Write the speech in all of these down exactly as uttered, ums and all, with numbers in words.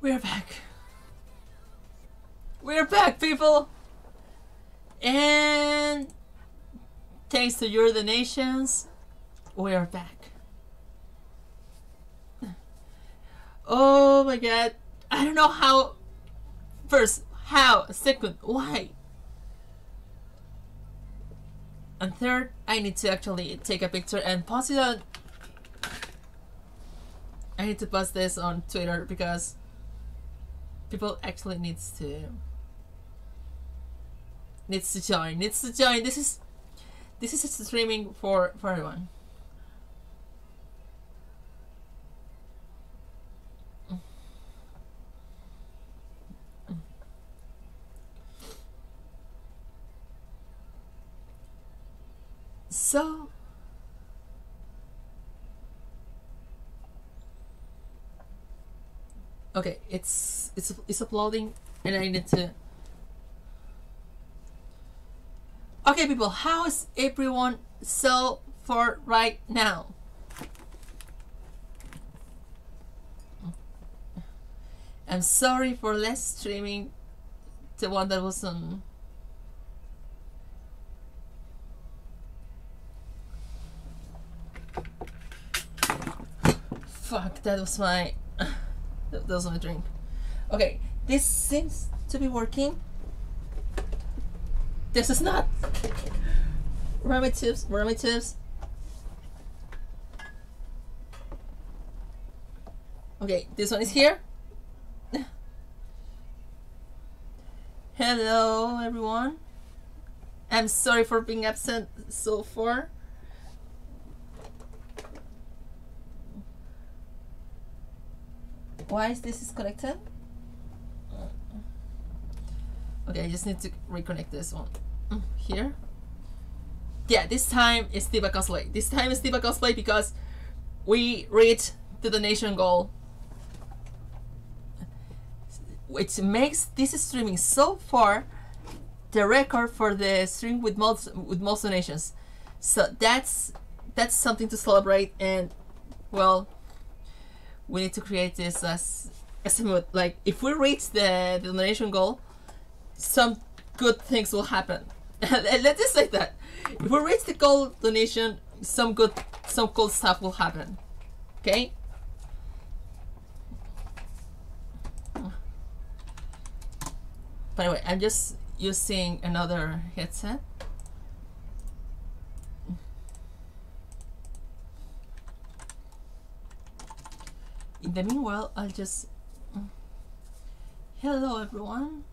We're back. We're back, people. And thanks to your donations, we are back. Oh my god. I don't know how. First, how? Second, why? And third, I need to actually take a picture and post it on. I need to post this on Twitter because people actually needs to needs to join. Needs to join. This is this is streaming for for everyone. So okay, it's it's it's uploading, and I need to. Okay, people, how is everyone so far right now? I'm sorry for less streaming, the one that was on. Fuck, that was my. That was my drink. Okay, this seems to be working. This is not. Where are my tips? Where are my tips? Okay, this one is here. Hello, everyone. I'm sorry for being absent so far. Why is this disconnected? Okay, I just need to reconnect this one. Here. Yeah, this time it's D.Va cosplay. This time it's D.Va cosplay because we reached the donation goal, which makes this streaming so far the record for the stream with most with most donations. So that's that's something to celebrate, and well, we need to create this as as a mood. Like if we reach the, the donation goal, some good things will happen. Let's just say that if we reach the goal donation, some good some cool stuff will happen. Okay. By the way, I'm just using another headset. In the meanwhile, I'll just. Hello, everyone.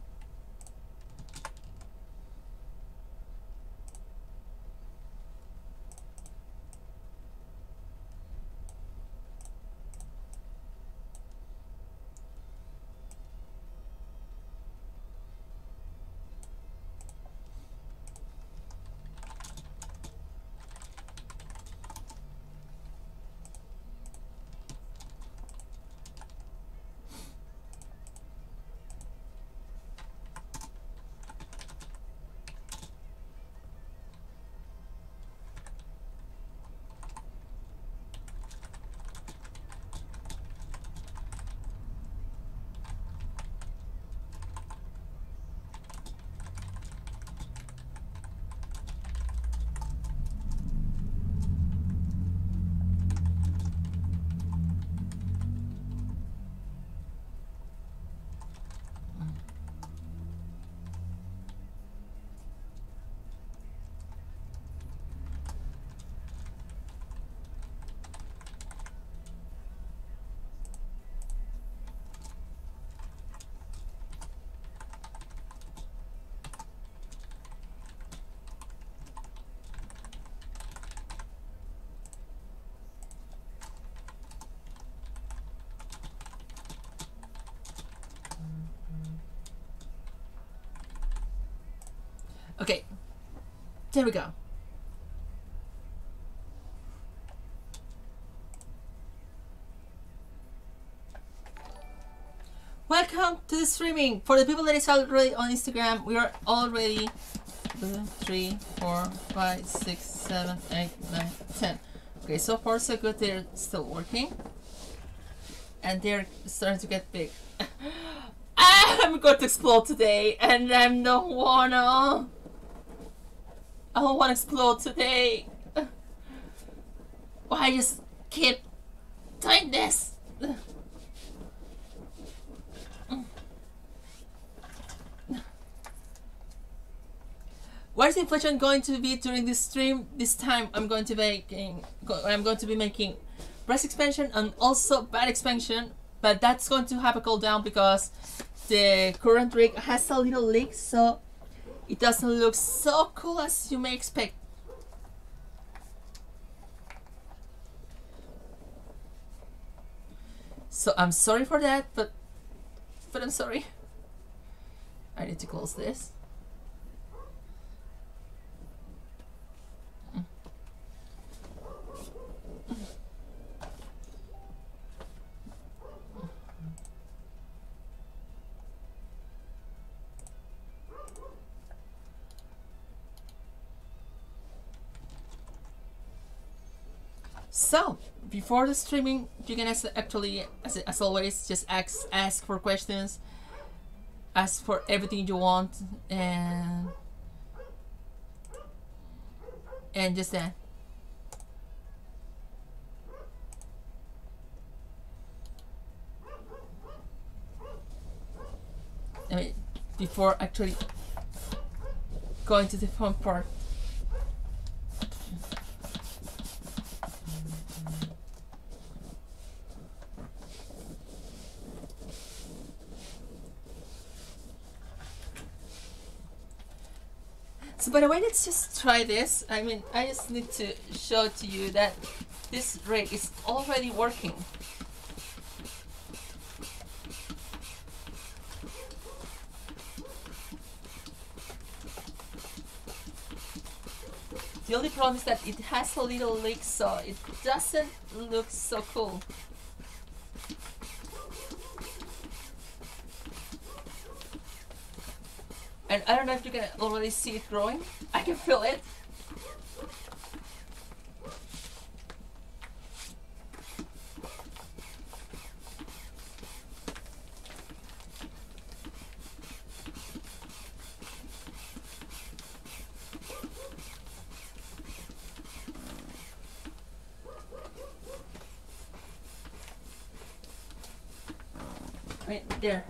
Okay, there we go. Welcome to the streaming. For the people that is already on Instagram, we are already two, three, four, five, six, seven, eight, nine, ten. Okay, so far so good. They're still working, and they're starting to get big. I'm going to explode today, and I don't wanna. I don't wanna explode today. Why I just keep doing this? What is inflation going to be during this stream? This time I'm going to be making, I'm going to be making breast expansion and also back expansion, but that's going to have a cool down because the current rig has a little leak, so it doesn't look so cool as you may expect. So I'm sorry for that, but but I'm sorry. I need to close this. So, before the streaming, you can actually, as, as always, just ask, ask for questions, ask for everything you want, and and just that. I mean, before actually going to the fun part. So by the way, let's just try this. I mean, I just need to show to you that this rig is already working. The only problem is that it has a little leak, so it doesn't look so cool. And I don't know if you can already see it growing. I can feel it. Right there.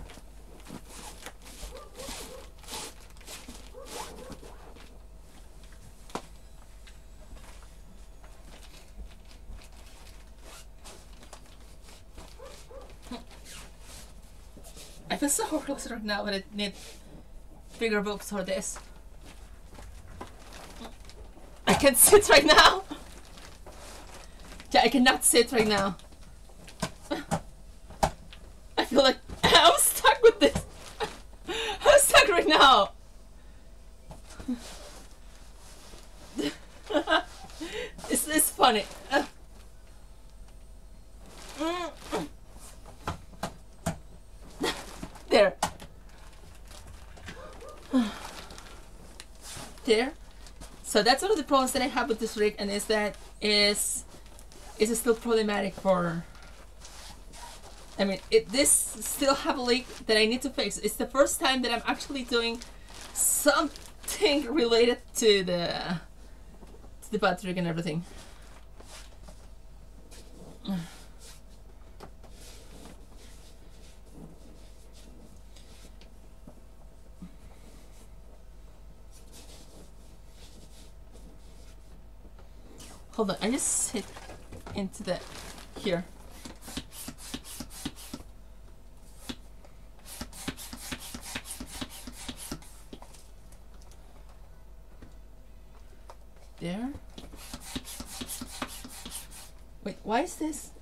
I feel so close right now, but I need bigger boobs for this. I can't sit right now. Yeah, I cannot sit right now. I feel like I'm stuck with this. I'm stuck right now. It's, it's funny. Uh. There. There. So that's one of the problems that I have with this rig, and is that is is still problematic for. I mean, it this still have a leak that I need to fix. It's the first time that I'm actually doing something related to the to the battery and everything. Hold on, I just hit into the here. There. Wait, why is this?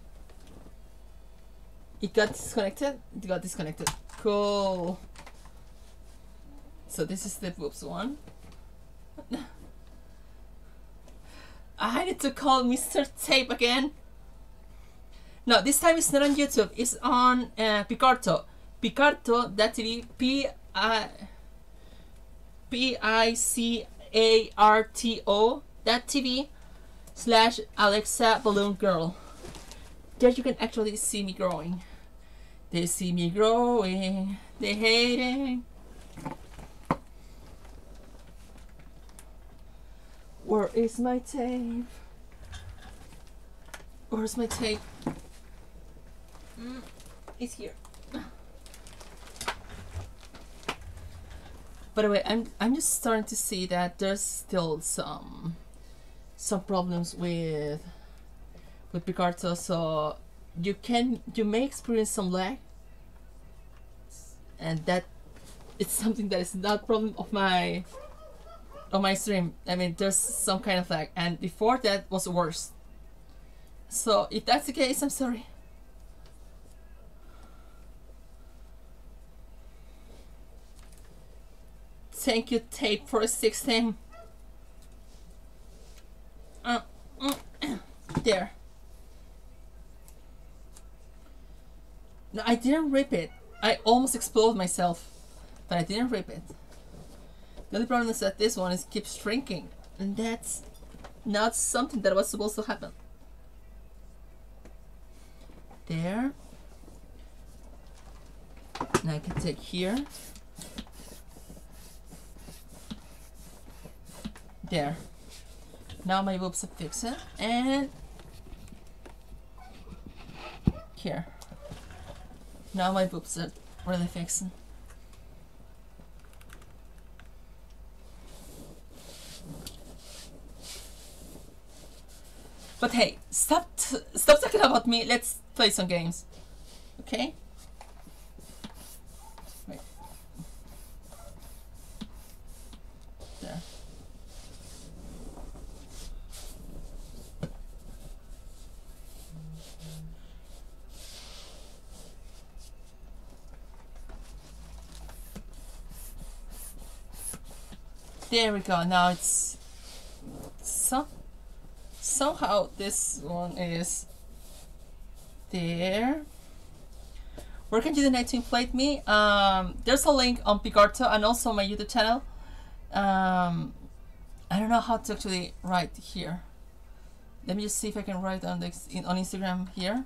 It got disconnected? It got disconnected. Cool. So this is the whoops one. I need to call Mister Tape again. No, this time it's not on YouTube. It's on uh, Picarto. Picarto, that T V, P I P I C A R T O, that T V slash Alexa Balloon Girl. There you can actually see me growing. They see me growing, they hating. Where is my tape? Where's my tape? Mm, it's here. By the way, I'm I'm just starting to see that there's still some some problems with with Picarto, so you can you may experience some lag, and that it's something that is not problem of my of my stream. I mean, there's some kind of lag, and before that was worse. So if that's the case, I'm sorry. Thank you, tape for sixteen. Uh, uh, there. No, I didn't rip it. I almost exploded myself, but I didn't rip it. The only problem is that this one is keeps shrinking, and that's not something that was supposed to happen. There. Now I can take here. There. Now my boobs are fixed, and here. Now my boobs are really fixed. But hey, stop t stop talking about me. Let's play some games, okay? Wait. There. There we go. Now it's some somehow this one is there. Where can you donate to inflate me? Um, there's a link on Picarto and also my YouTube channel. Um, I don't know how to actually write here. Let me just see if I can write on the in, on Instagram here.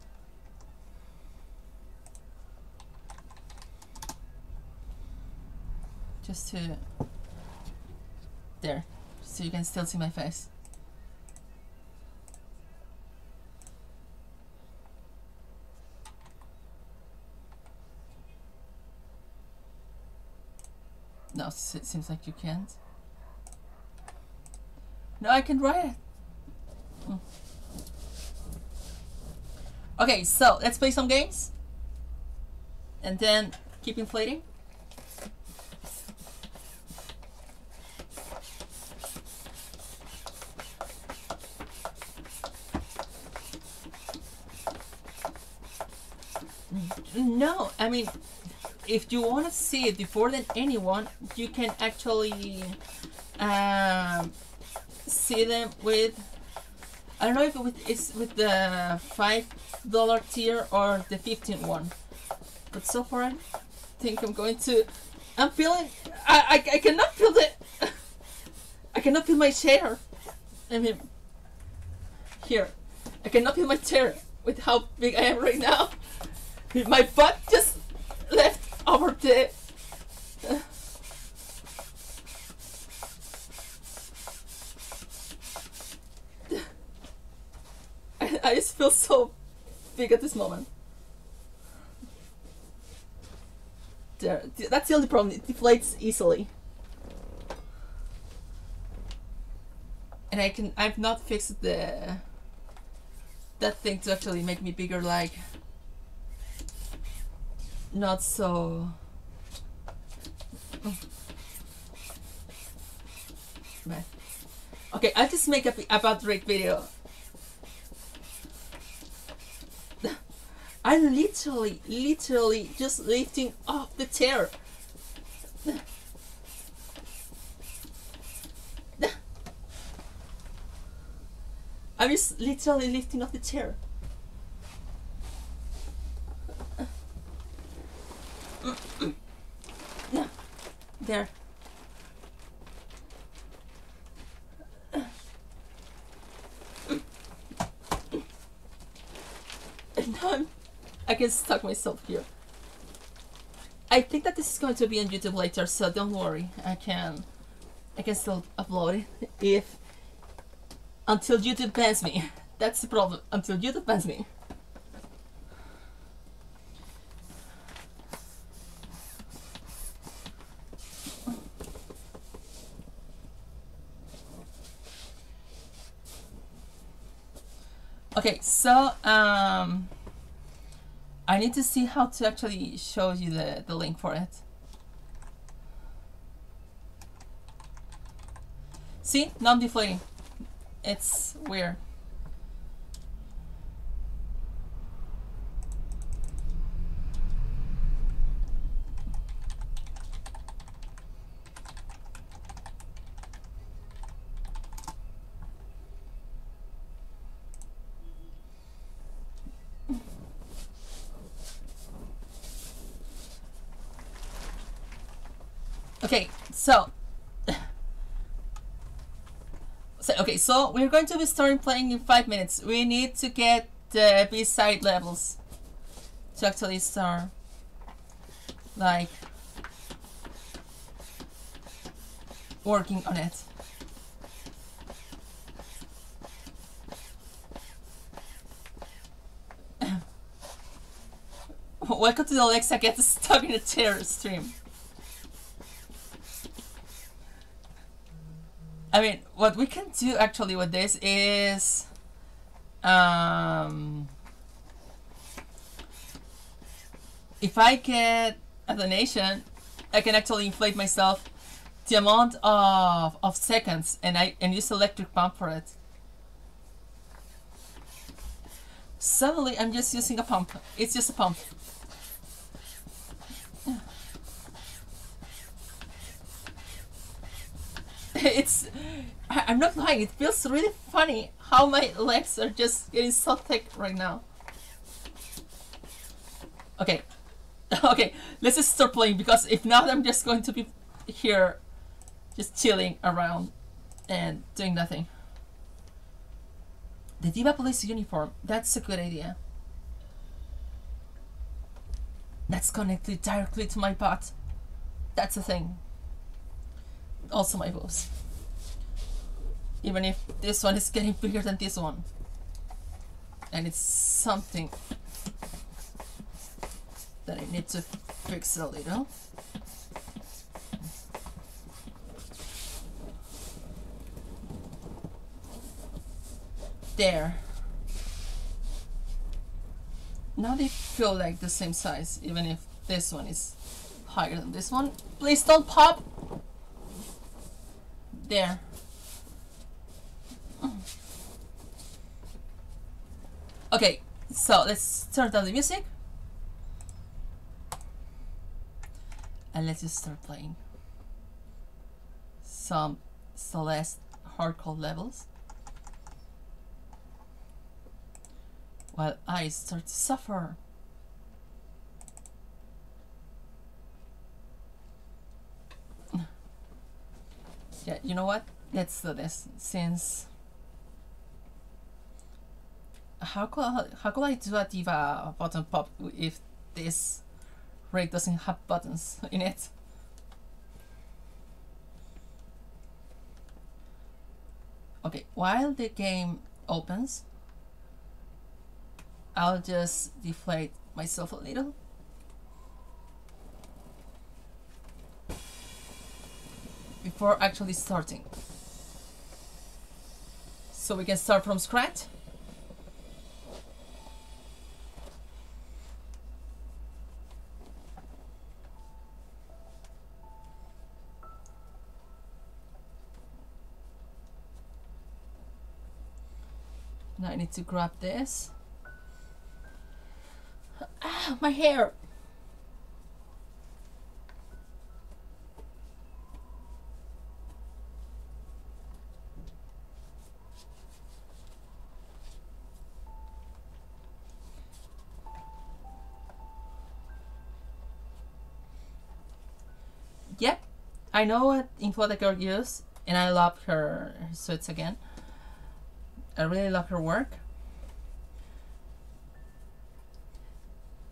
Just to there, so you can still see my face. No, it seems like you can't. No, I can write it. Hmm. Okay, so let's play some games and then keep inflating. No, I mean, if you want to see it before than anyone, you can actually um, see them with, I don't know if it with, it's with the five dollar tier or the fifteen one, but so far I think I'm going to, I'm feeling, I, I, I cannot feel the, I cannot feel my chair. I mean, here, I cannot feel my chair with how big I am right now. My butt just left over the... Uh, I, I just feel so big at this moment. There, that's the only problem, it deflates easily. And I can, I've not fixed the... that thing to actually make me bigger, like... not so oh. Right. Okay, I'll just make a about rate video. I'm literally literally just lifting off the chair. I'm just literally lifting off the chair. No, there. And now I'm, I can stuck myself here. I think that this is going to be on YouTube later, so don't worry. I can I can still upload it if until YouTube bans me. That's the problem. Until YouTube bans me. Okay, so um, I need to see how to actually show you the, the link for it. See, now I'm deflating. It's weird. Okay, so, so okay, so we're going to be starting playing in five minutes. We need to get the B-side levels to actually start, like, working on it. Welcome to the Alexa Gets Stuck in a Chair stream. I mean, what we can do actually with this is, um, if I get a donation, I can actually inflate myself the amount of, of seconds and I and use electric pump for it. Suddenly, I'm just using a pump. It's just a pump. It's, I'm not lying, it feels really funny how my legs are just getting so thick right now. Okay, okay, let's just start playing because if not, I'm just going to be here just chilling around and doing nothing. The D.Va police uniform, that's a good idea. That's connected directly to my butt. That's the thing. Also my boobs. Even if this one is getting bigger than this one. And it's something that I need to fix a little. There. Now they feel like the same size, even if this one is higher than this one. Please don't pop! There. Okay, so let's turn down the music. And let's just start playing some Celeste hardcore levels. While I start to suffer. Yeah, you know what? Let's do this since. How could I, how could I do a D.Va button pop if this rig doesn't have buttons in it? Okay, while the game opens, I'll just deflate myself a little. Before actually starting. So we can start from scratch. Now I need to grab this. Ah, my hair! Yep, I know what inflated girl uses, and I love her, her suits again. I really love her work.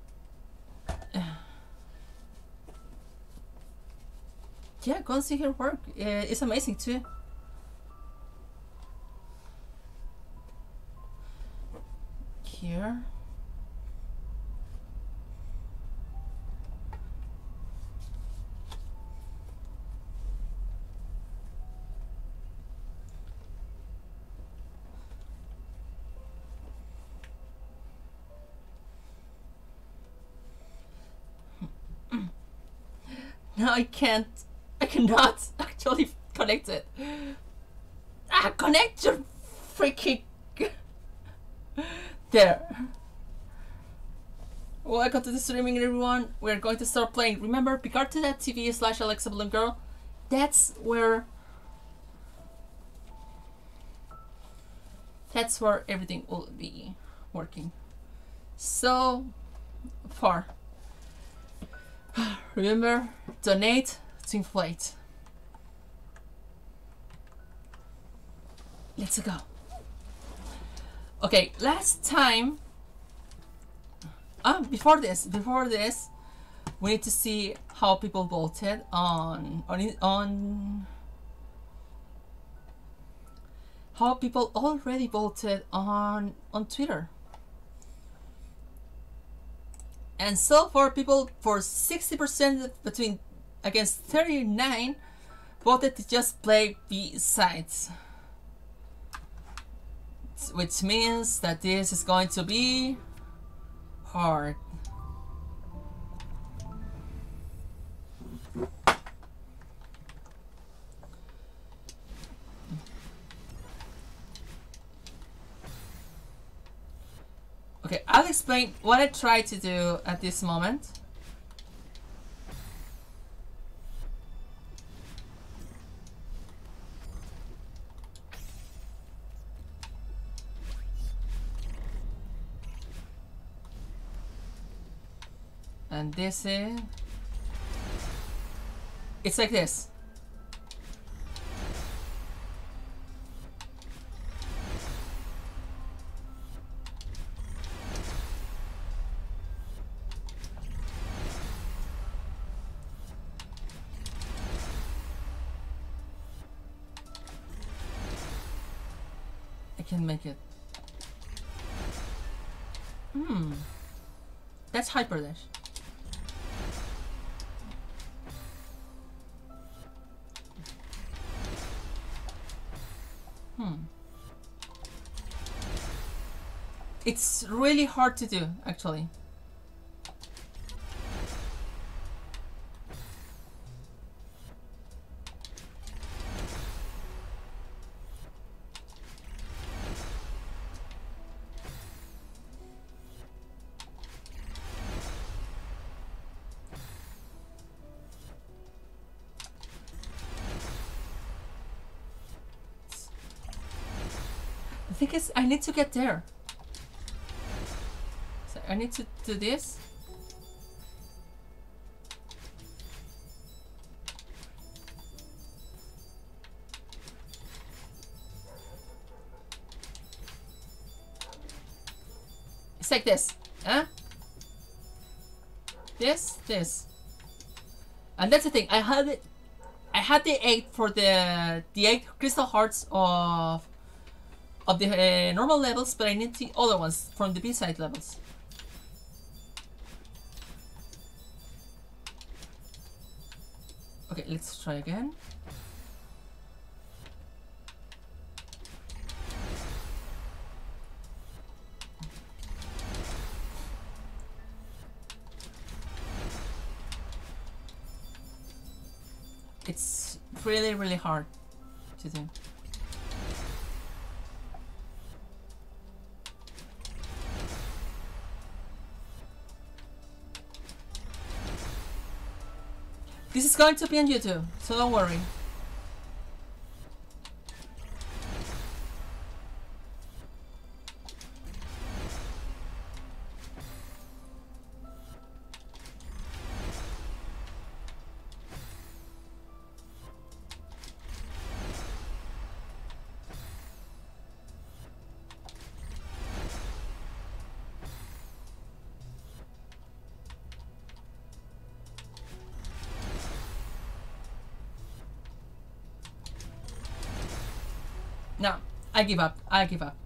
Yeah, go and see her work. Uh, it's amazing too. Here. No, I can't. I cannot actually connect it. Ah, connect your freaking. There. Welcome to the streaming, everyone. We're going to start playing. Remember, Picarto dot T V slash Alexa Bloom Girl. That's where. That's where everything will be working. So far. Remember, donate to inflate. Let's go. Okay, last time. Ah, before this, before this, we need to see how people voted on on on. How people already voted on on Twitter. And so far, people for sixty percent between against thirty-nine voted to just play B-sides. Which means that this is going to be hard. Okay, I'll explain what I try to do at this moment. And this is... It's like this. I can make it. Hmm. That's hyperdash. Hmm. It's really hard to do, actually. The thing is, I need to get there. So I need to do this. It's like this, huh? This, this, and that's the thing. I had it. I had the eight for the the eight crystal hearts of. Of the uh, normal levels, but I need the other ones from the B-side levels. Okay, let's try again. It's really, really hard to do. This is going to be on YouTube, so don't worry. No, I give up. I give up.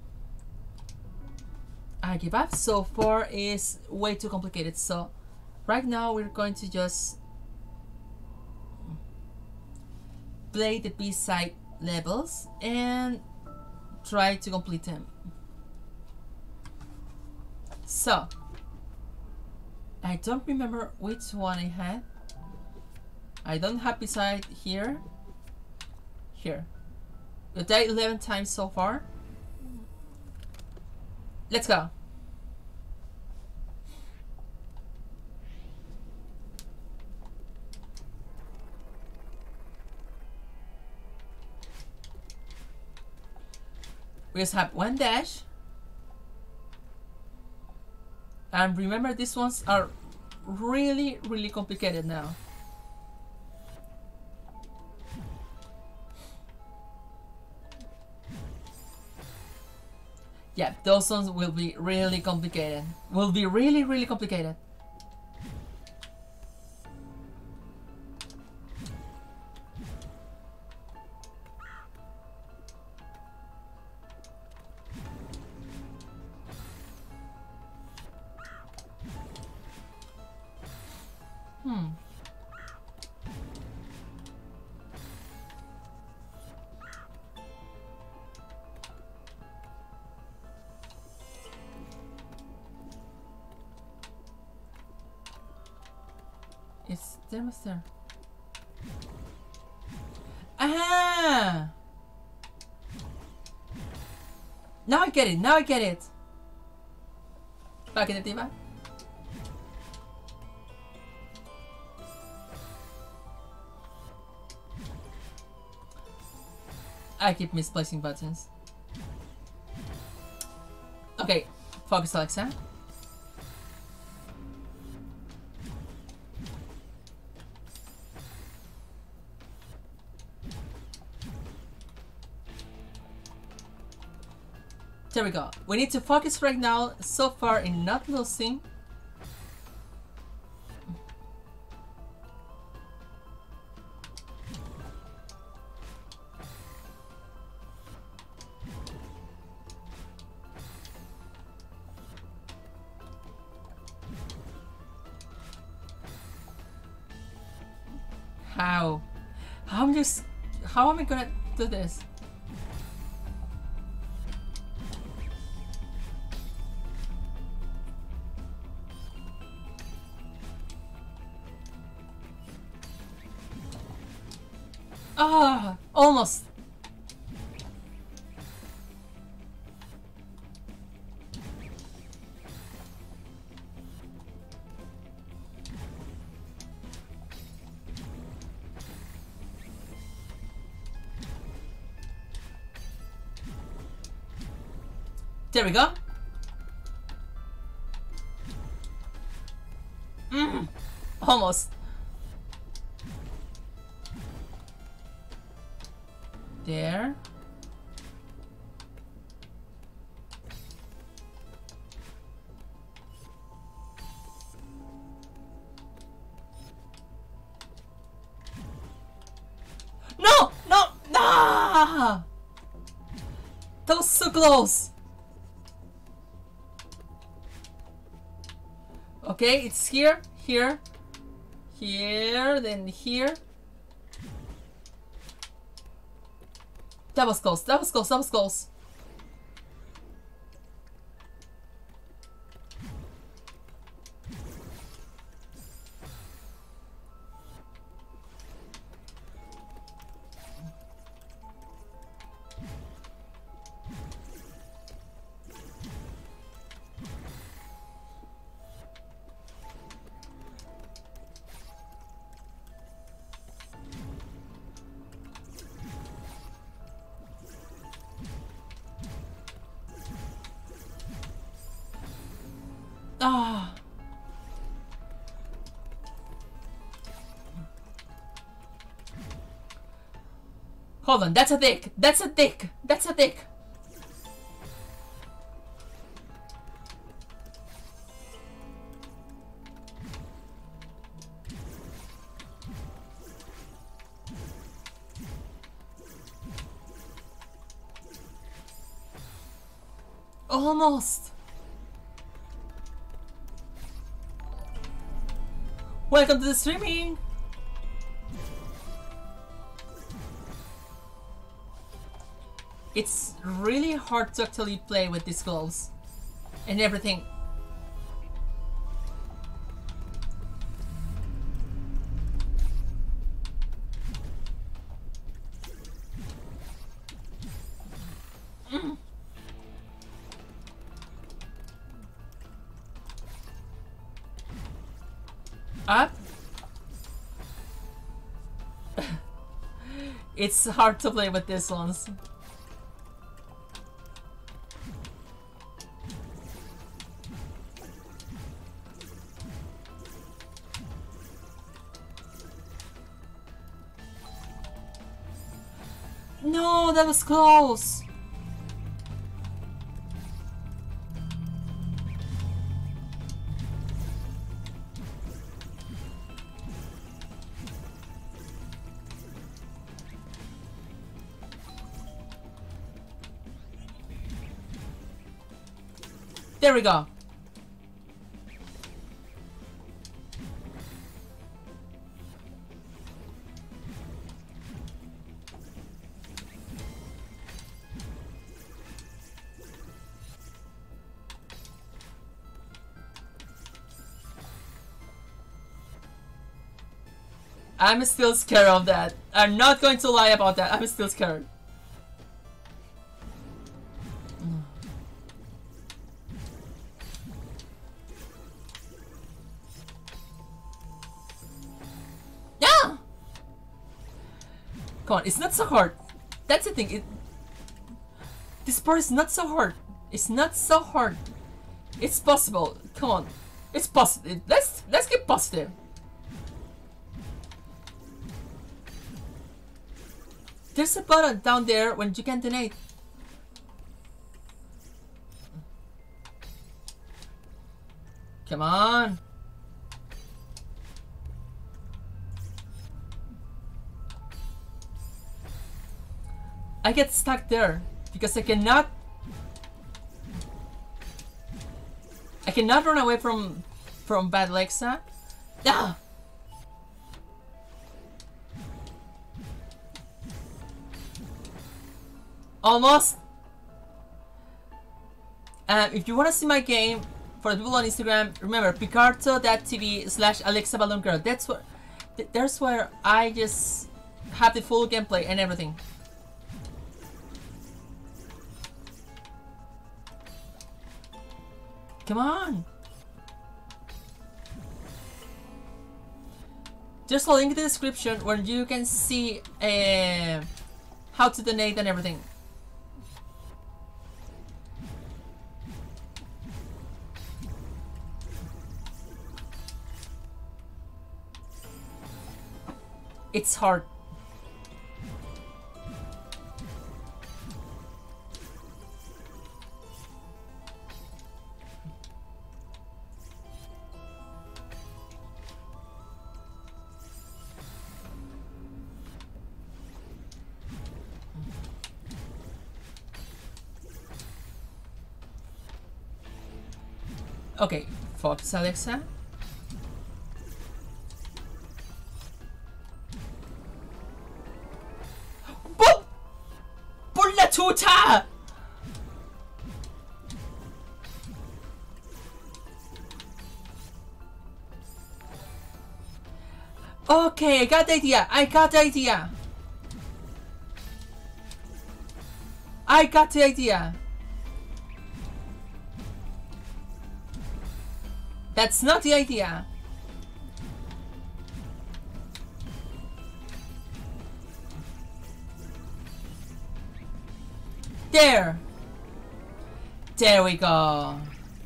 I give up. So four is way too complicated. So right now we're going to just play the B-side levels and try to complete them. So I don't remember which one I had. I don't have B-side here. Here. We've died eleven times so far. Let's go. We just have one dash. And remember, these ones are really, really complicated now. Yeah, those ones will be really complicated. Will be really, really complicated. Hmm. It's there, Mister. Ah! Now I get it. Now I get it. Back in the D.Va. I keep misplacing buttons. Okay, focus, Alexa. There we go. We need to focus right now so far in not losing. How? How am I just how am I gonna do this? Ah, almost. There we go. Mm, almost. There. No! No! Ah! That was so close. Okay, it's here, here, here, then here. That was close, that was close, that was close. Ah. Hold on, that's a dick. That's a dick. That's a dick. Almost. Welcome to the streaming. It's really hard to actually play with these gloves and everything. Mm. Up. It's hard to play with these ones. No, that was close. There we go. I'm still scared of that. I'm not going to lie about that. I'm still scared. Yeah! Come on, it's not so hard. That's the thing. It, this part is not so hard. It's not so hard. It's possible. Come on. It's possible. Let's let's get positive. There's a button down there when you can donate. Come on. I get stuck there because I cannot I cannot run away from from bad Lexa. Ah! Almost. Um, if you want to see my game, for the people on Instagram, remember picarto dot t v slash Alexa Balloon Girl. That's where, th there's where I just have the full gameplay and everything. Come on. There's a link in the description where you can see uh, how to donate and everything. It's hard. Okay, focus, Alexa. Boom! Pulla tuta! Okay, I got the idea. I got the idea. I got the idea. That's not the idea. There. There we go.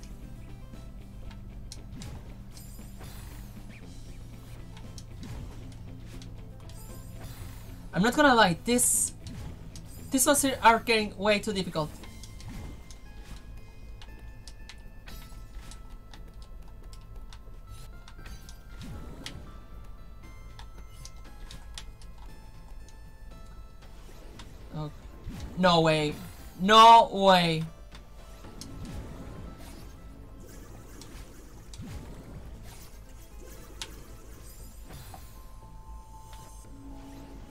I'm not gonna lie, this these ones are getting way too difficult. Oh, no way. No way.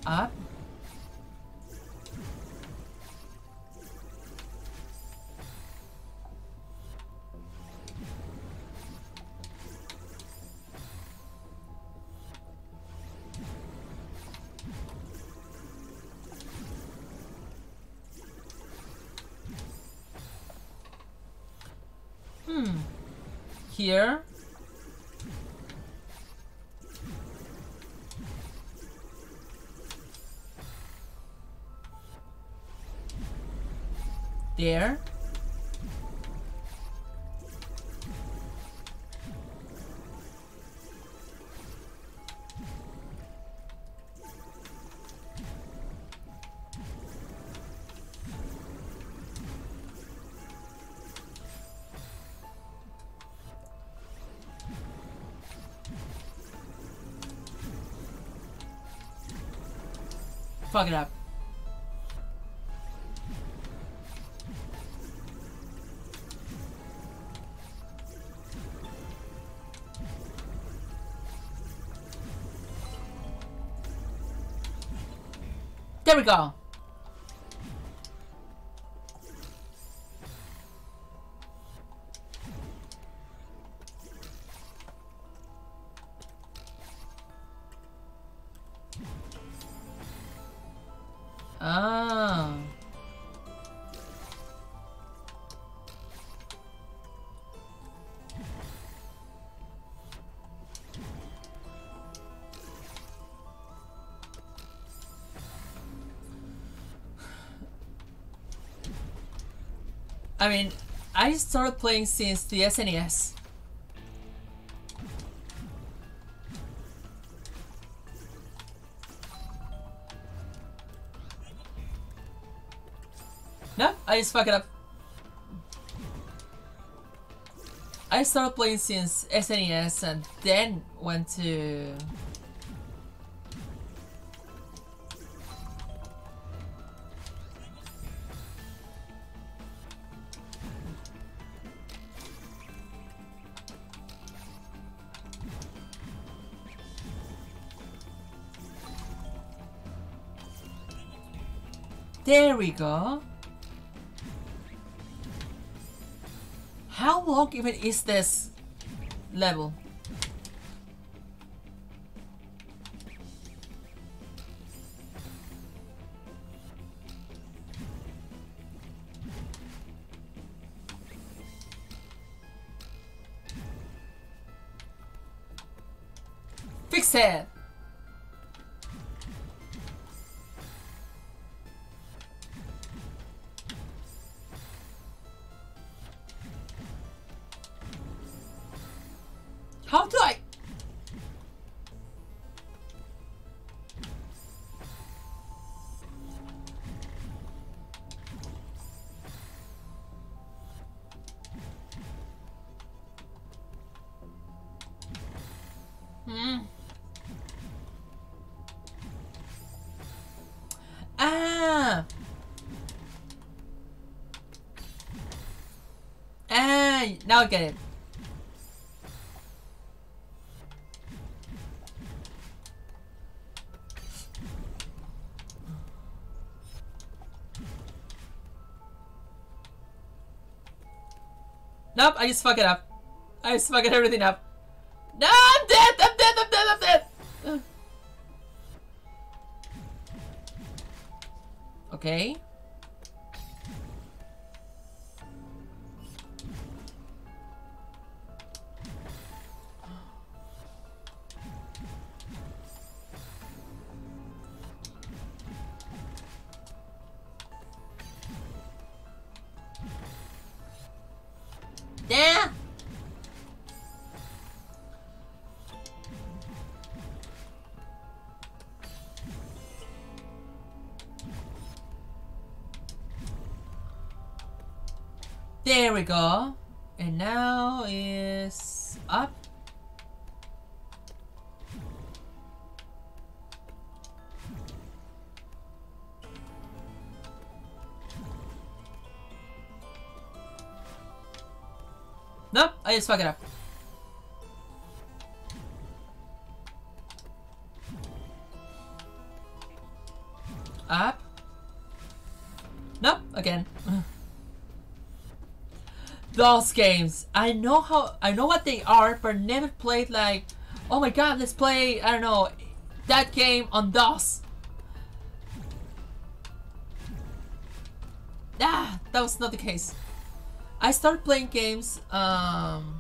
Up. Hmm. Here. There. Fuck it up. There we go. Ah. I mean, I started playing since the S N E S. No, I just fuck it up. I started playing since S N E S and then went to... There we go. How long even is this level? Fix it! How do I? Hmm. Ah. Ah. Now I get it. Nope, I just fuck it up. I just fucking everything up. No, I'm dead! I'm dead! I'm dead! I'm dead! Ugh. Okay. Yeah. There we go. And now is up. Nope, I just fuck it up. Up. Nope, again. Those games. I know how I know what they are, but never played like, oh my god, let's play, I don't know, that game on DOS. Ah, that was not the case. I started playing games um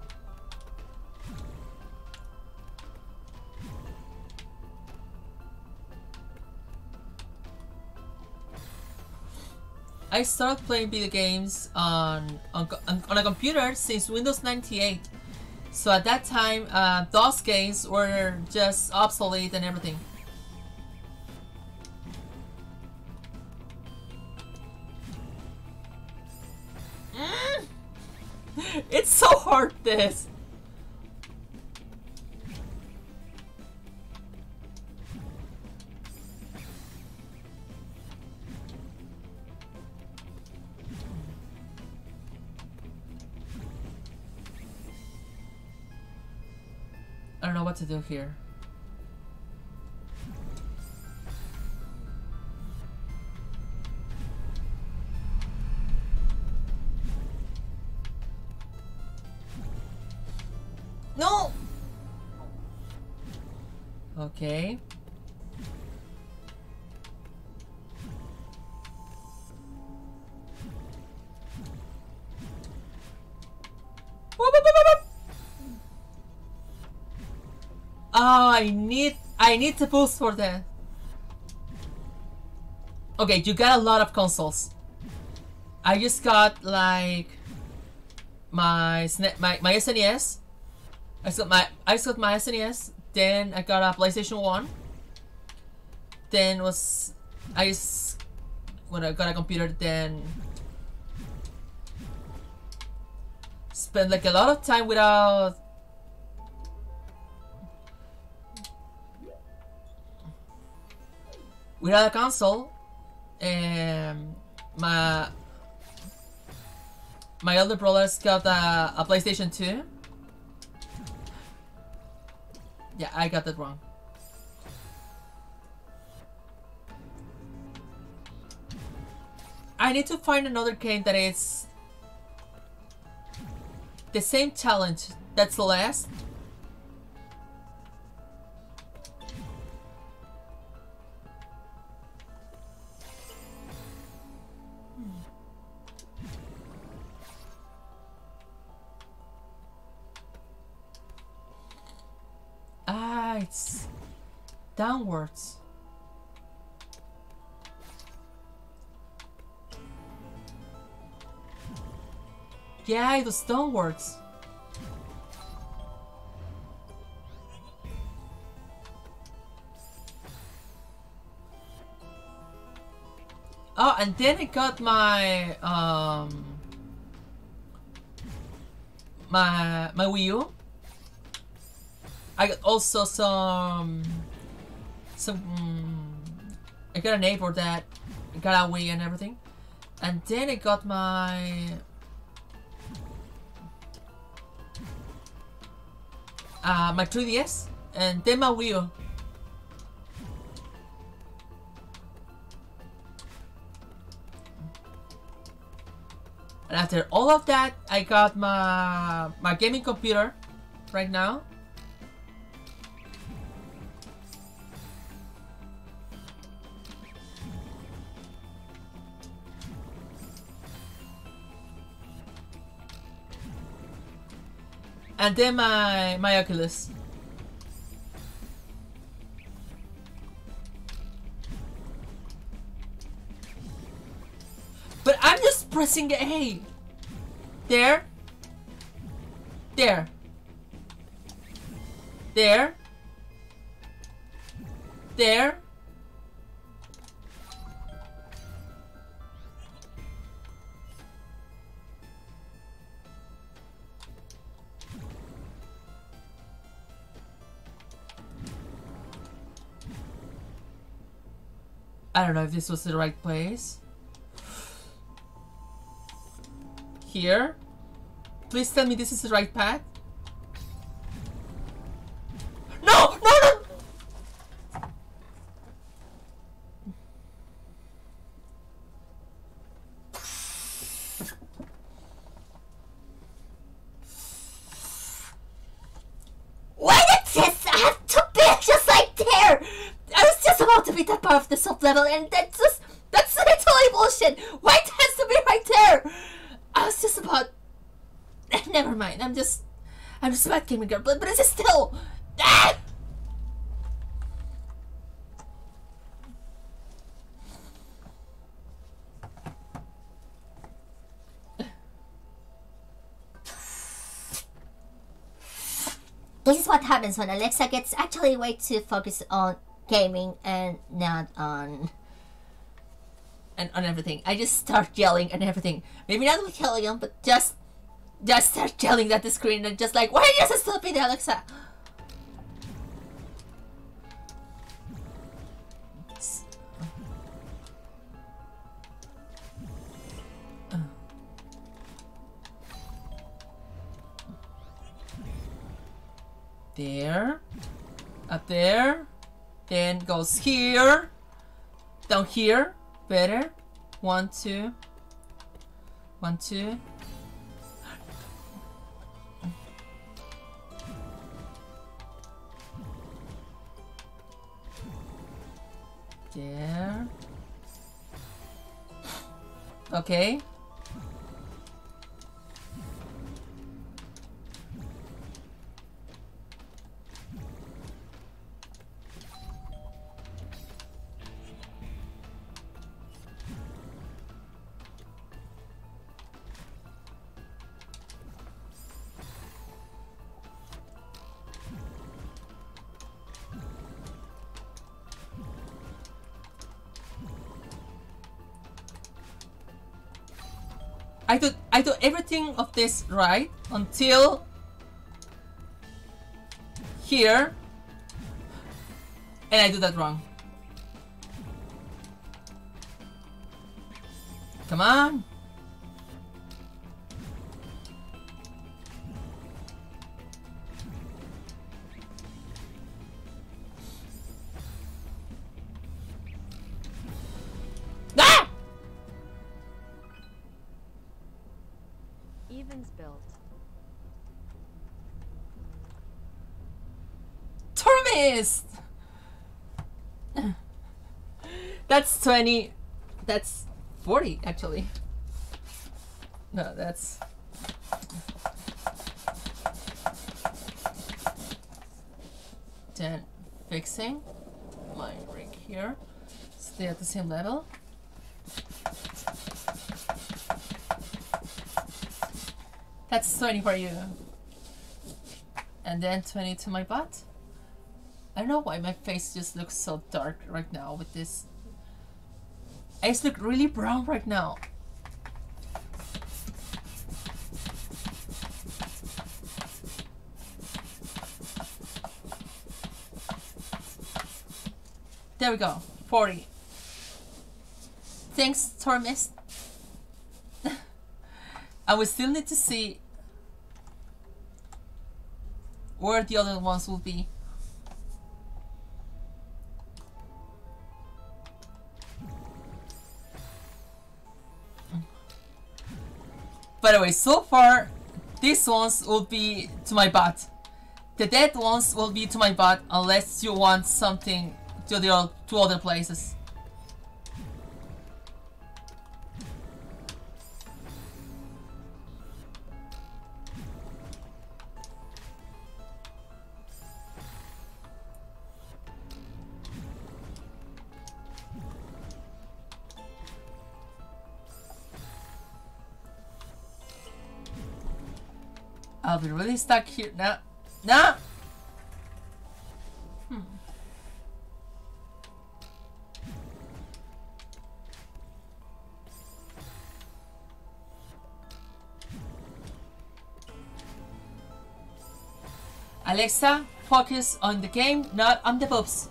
I started playing video games on, on, on a computer since Windows ninety-eight. So at that time, uh, DOS games were just obsolete and everything. Mm. It's so hard, this. I don't know what to do here. No! Okay. Whoop, whoop, whoop, whoop. Oh, I need I need to boost for that. Okay, you got a lot of consoles. I just got like my my my S N E S. I got my I got my S N E S. Then I got a PlayStation One. Then was I just when I got a computer, then spent like a lot of time without. Without a console, and my my older brothers got a, a PlayStation two. Yeah, I got that wrong. I need to find another game that is the same challenge that Celeste. Ah, it's downwards. Yeah, it was downwards. Oh, and then I got my um my my Wii U. I got also some some I got a neighbor that got a Wii and everything, and then I got my uh, my three D S, and then my Wii U. And after all of that, I got my my gaming computer right now. And then my my Oculus. But I'm just pressing A. There. There. There. There. I don't know if this was the right place. Here. Please tell me this is the right path. No! No! No! be that part of the sub level, and that's just that's totally bullshit. Why it has to be right there? I was just about. Never mind. I'm just. I'm just about gaming girl, but but it's still. Ah! This is what happens when Alexa gets actually way too focused on gaming and not on and on everything. I just start yelling and everything. Maybe not with Helium, but just just start yelling at the screen and just like, why are you so stupid, Alexa? There, up there, then goes here, down here, better, one, two, one, two, there, okay. I do I do everything of this right until here, and I do that wrong. Come on. Evens built. Tormist! That's twenty. That's forty, actually. No, that's... Then fixing my rig here. Stay at the same level. That's twenty for you. And then twenty to my butt. I don't know why my face just looks so dark right now with this. I just look really brown right now. There we go. forty. Thanks, Tormist. I will still need to see where the other ones will be. By the way, so far, these ones will be to my butt. The dead ones will be to my butt unless you want something to the to other places. I'll be really stuck here now. No! Hmm. Alexa, focus on the game, not on the boobs.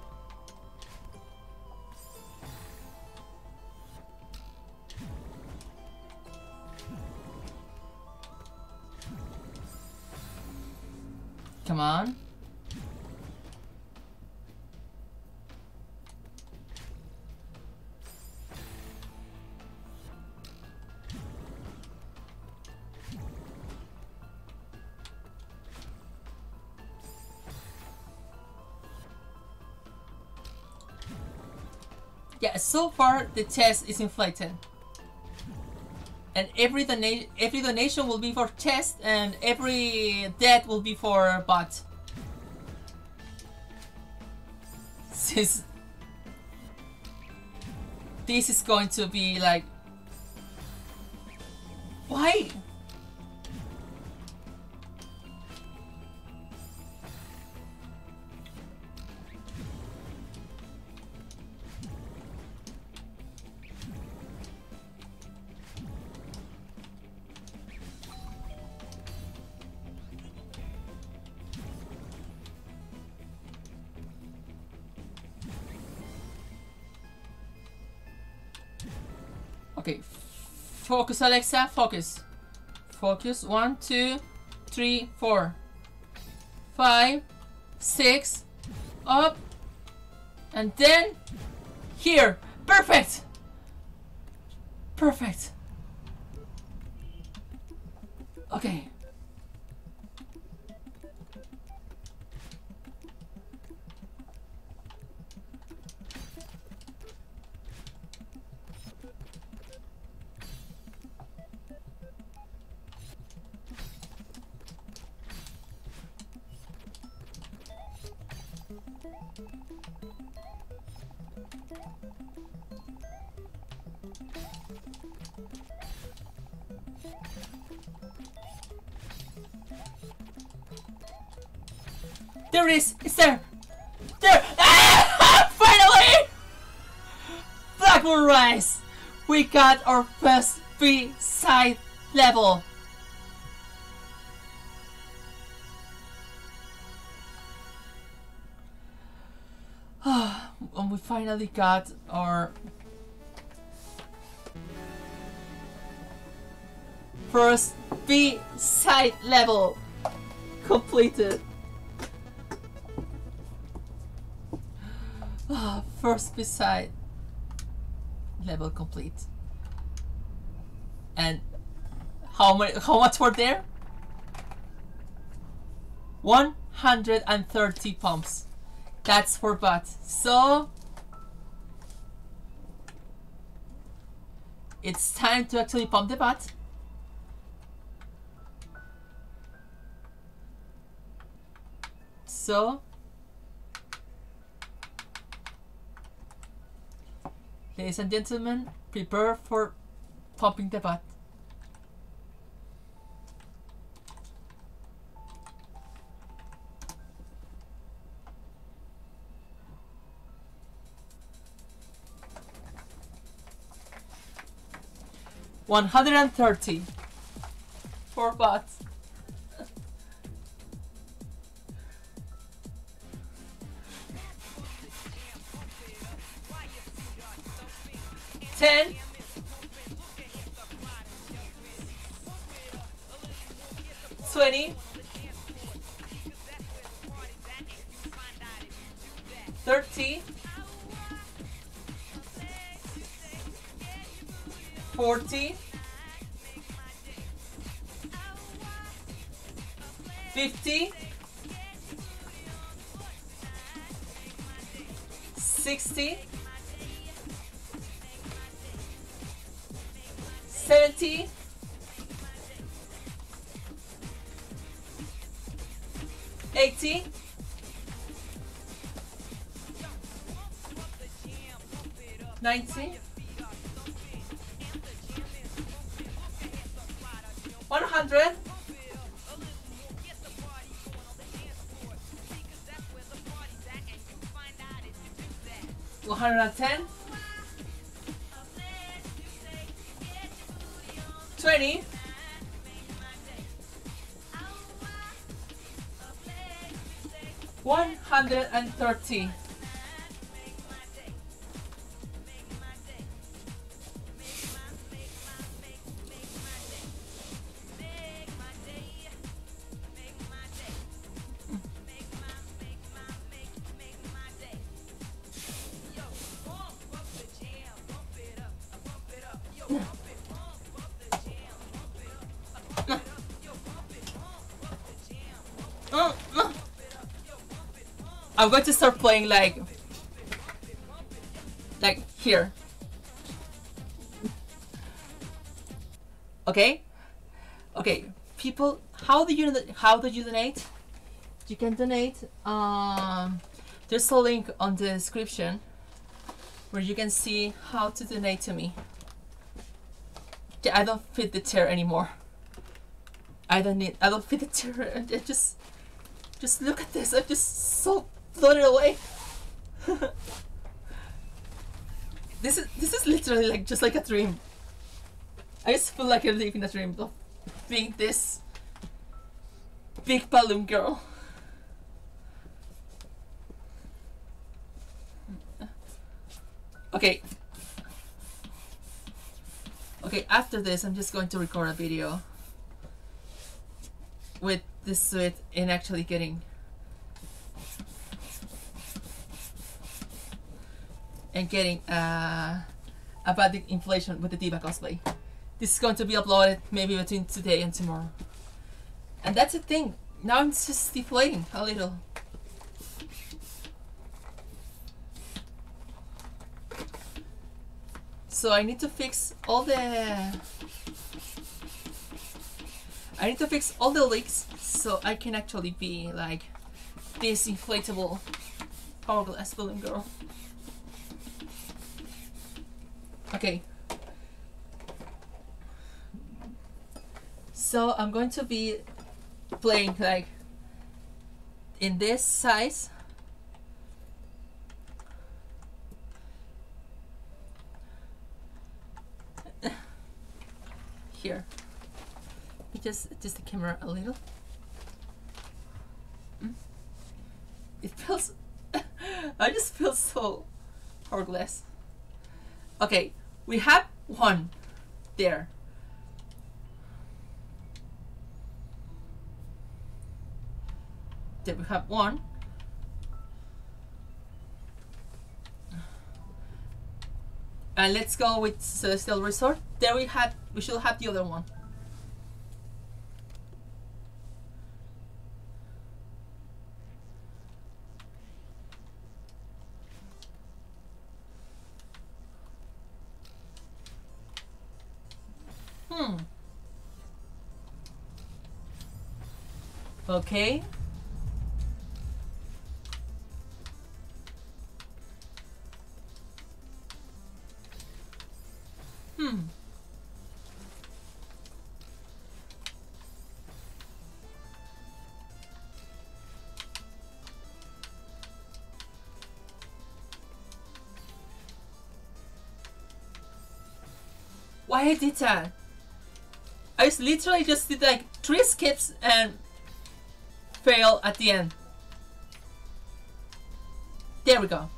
Come on. Yeah, so far the chest is inflated. And every donation every donation will be for chest and every death will be for bot. This, this is going to be like, why? Okay, focus Alexa, focus. Focus, one, two, three, four, five, six, up, and then here, perfect! Perfect. Okay. There it is! It's there! There! Ah! Finally! Blackmoon Rise! We got our first B-side level! And we finally got our first B-side level completed. Ah, first B-side level complete. And how many? How much were there? one hundred thirty pumps. That's for bot. So it's time to actually pump the bot. So ladies and gentlemen, prepare for pumping the bot. one hundred thirty for bots. ten. twenty. thirty. forty. fifty. sixty. seventy. eighty. ninety. one hundred. one hundred ten. twenty. one hundred thirty. I'm going to start playing like Like here. Okay? Okay, people, how do you how do you donate? You can donate. Um, there's a link on the description where you can see how to donate to me. Yeah, I don't fit the chair anymore. I don't need. I don't fit the chair. And I just, just look at this. I'm just so floated away. This is this is literally like just like a dream. I just feel like I'm living a dream of being this big balloon girl. Okay. Okay, after this I'm just going to record a video with this suit and actually getting and getting uh, about the inflation with the D.Va cosplay. This is going to be uploaded maybe between today and tomorrow. And that's the thing. Now I'm just deflating a little. So I need to fix all the I need to fix all the leaks so I can actually be like this inflatable hourglass balloon girl. Okay. So I'm going to be playing like in this size. Here. Just just the camera a little. It feels I just feel so hourglass. Okay, we have one there. There we have one. And let's go with Celestial Resort. There we have we should have the other one. Hmm. Okay. Hmm. Why I did that? I just literally just did like three skips and fail at the end. There we go.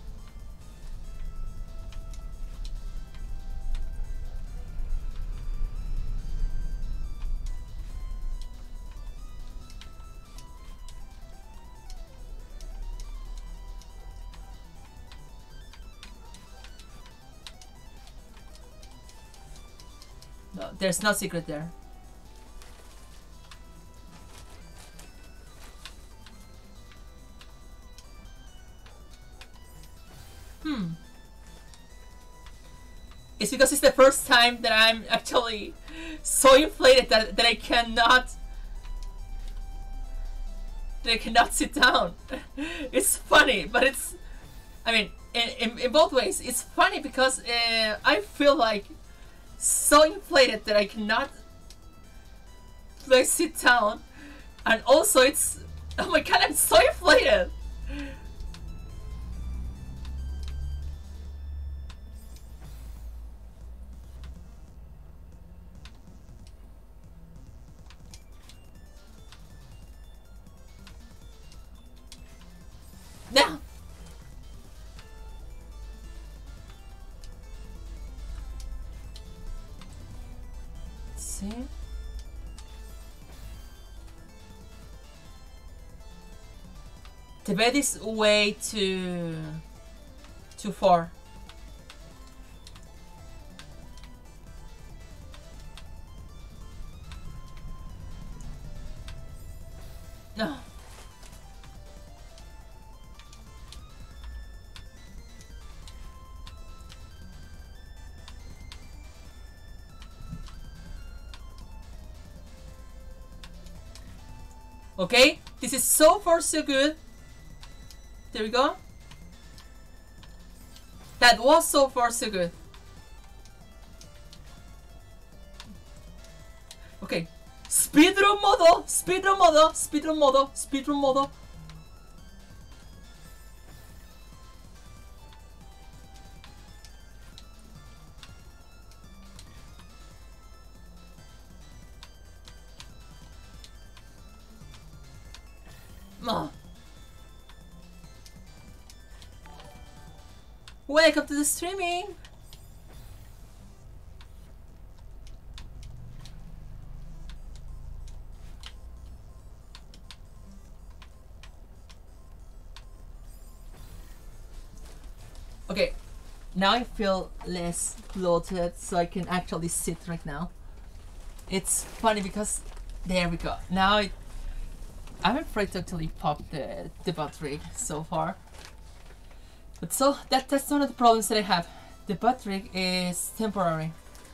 No, there's no secret there. Hmm. It's because it's the first time that I'm actually so inflated that, that I cannot that I cannot sit down. It's funny, but it's I mean in, in, in both ways. It's funny because uh, I feel like so inflated that I cannot like sit down, and also it's oh my god, I'm so inflated. Now see. The bed is way too too far. No. Okay, this is so far so good. There we go. That was so far so good. Okay, speedrun modo, speedrun modo, speedrun modo, speedrun modo. Oh. Welcome to the streaming. Okay, now I feel less bloated, so I can actually sit right now. It's funny because there we go. Now it, I'm afraid to actually pop the the butt rig so far. But so that that's one of the problems that I have. The butt rig is temporary.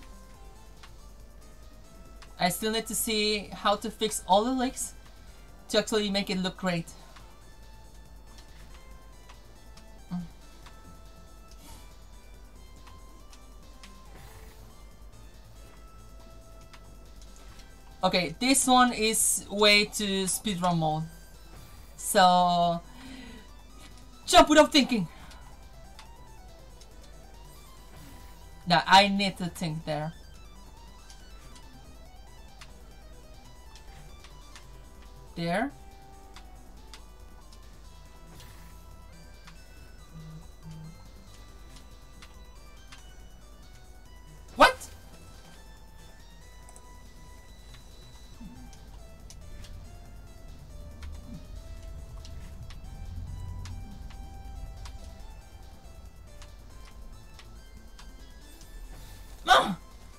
I still need to see how to fix all the leaks to actually make it look great. Okay, this one is way to speedrun mode. So jump without thinking. Now I need to think there. There. What? Ah!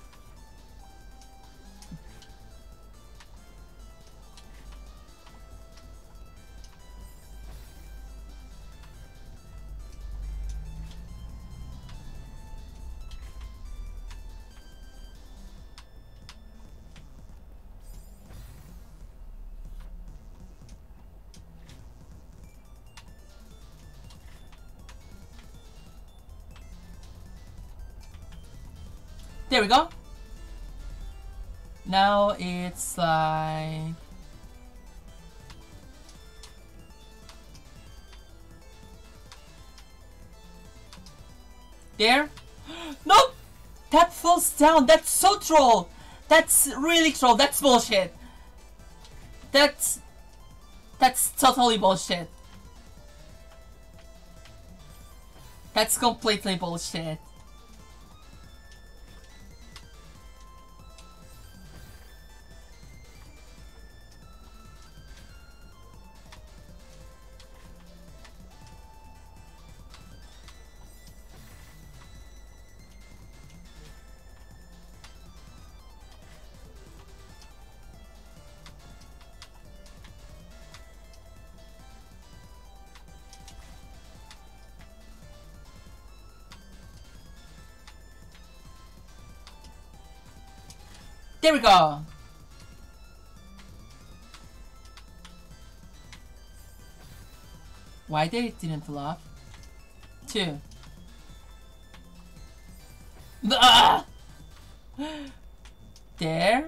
There we go. Now it's like there. No, that falls down. That's so troll. That's really troll. That's bullshit. That's that's totally bullshit. That's completely bullshit. There we go. Why they didn't laugh? Two. Ah! There.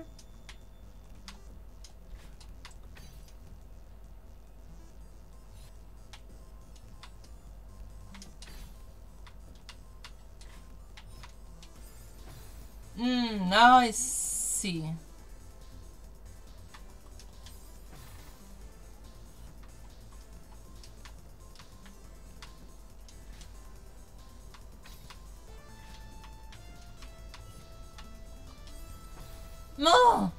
Hmm, now I see. No!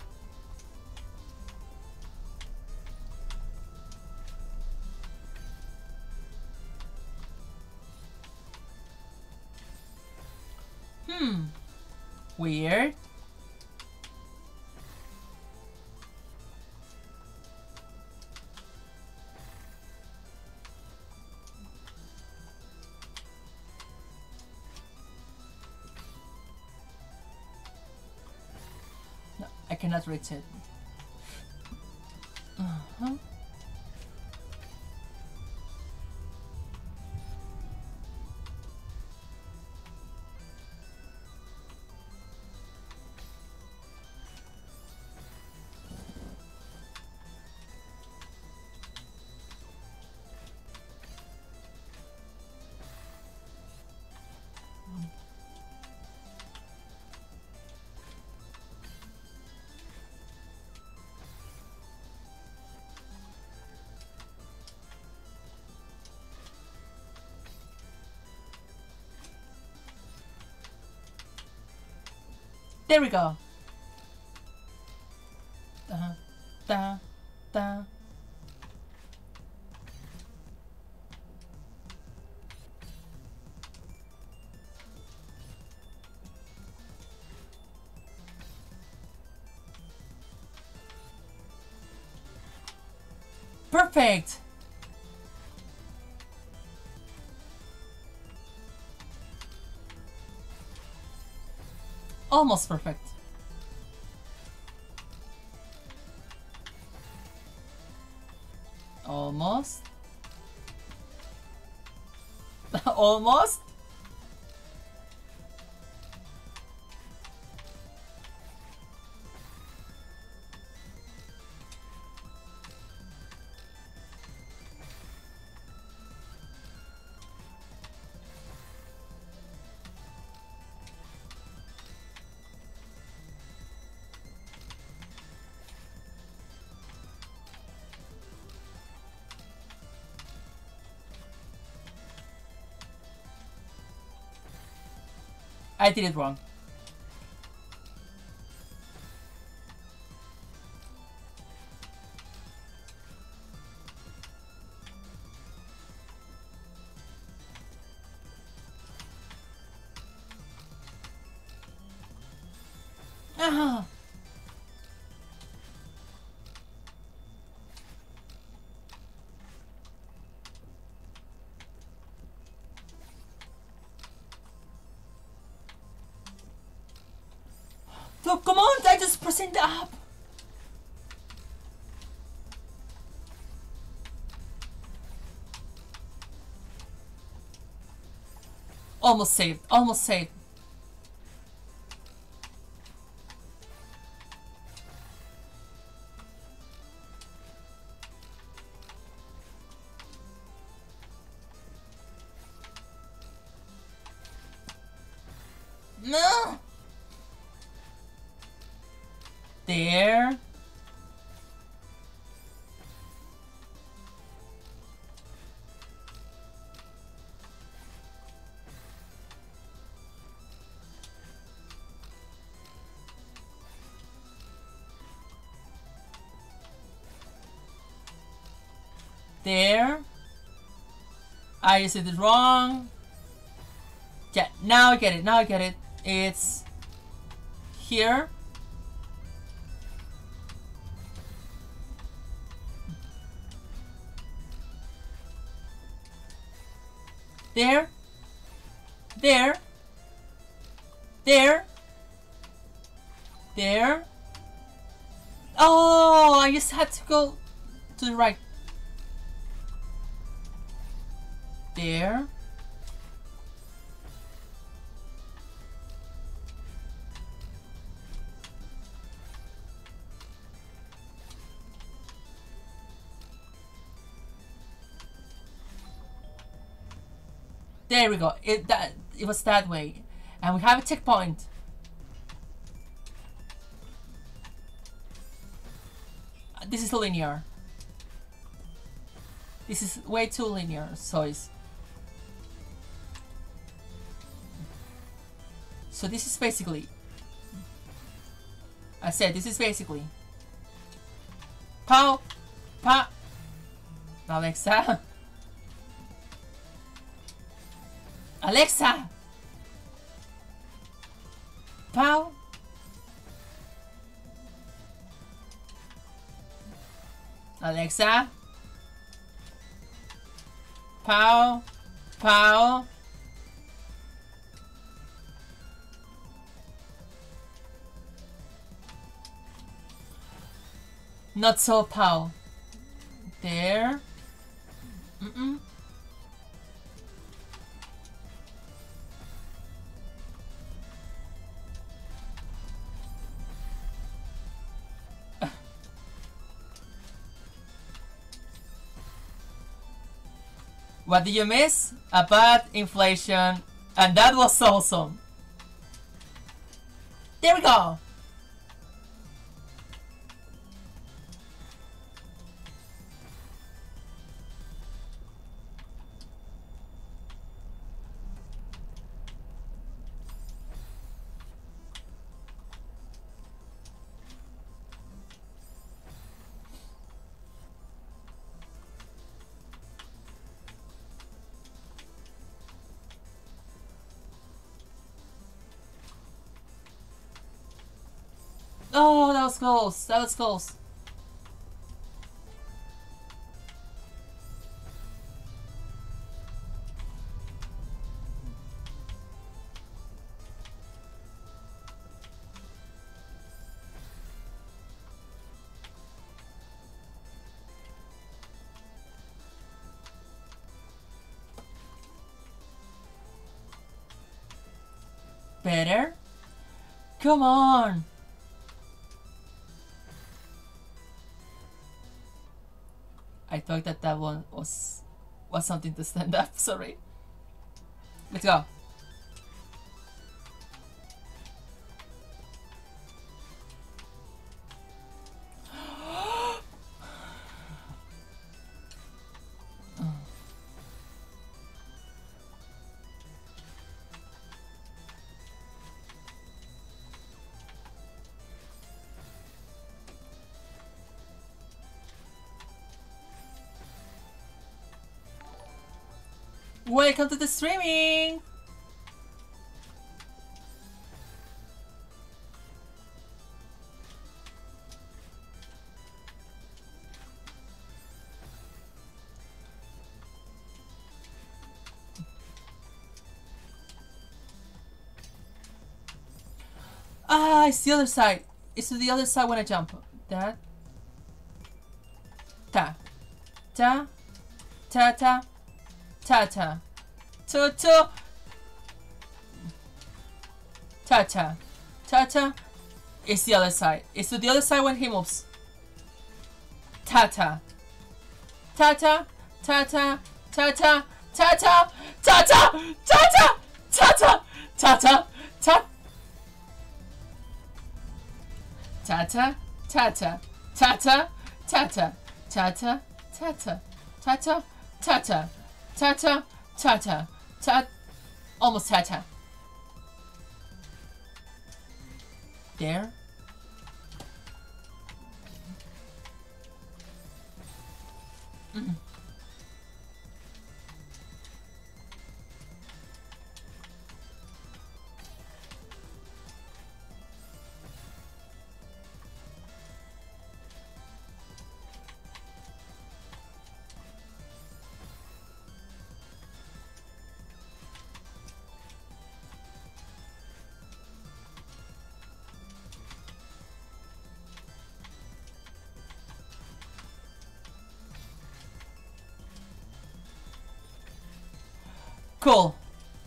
Hmm. Weird. No, I cannot reach it. Uh-huh. There we go. Da, da, da. Perfect. Almost perfect. Almost. Almost. I did it wrong. Ah. So come on, I just pressing the up. Almost saved, almost saved. No. There. There. I just did it wrong. Yeah, now I get it, now I get it. It's here. There. There. There. There. Oh, I just had to go to the right. There. There we go. It that it was that way, and we have a checkpoint. This is linear. This is way too linear, so it's. So this is basically. I said this is basically. Pow, pa. Alexa. Alexa! Pow! Alexa! Pow! Pow! Not so pow. There. Mm-mm. What did you miss? A bad inflation, and that was awesome. There we go. Oh, that was close. That was close. Better? Come on! I thought that that one was was something to stand up. Sorry. Let's go. Welcome to the streaming! Ah, it's the other side. It's to the other side when I jump. That. Ta. Ta. Ta ta. Ta ta. To to. Ta ta. Ta ta. It's the other side. It's to the other side when he moves. Ta ta. Ta ta. Ta ta. Ta ta. Ta ta. Ta ta. Ta ta. Ta ta. Ta ta. Ta. Ta ta. Ta ta. Ta ta. Ta ta. Ta ta. Ta ta. Ta ta. Ta ta. Ta-ta, ta-ta, ta, almost ta-ta. There. Mm-hmm. Cool.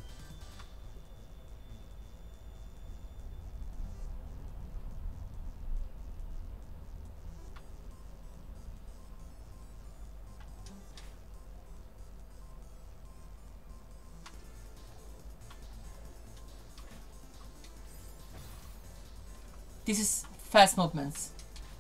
This is fast movements.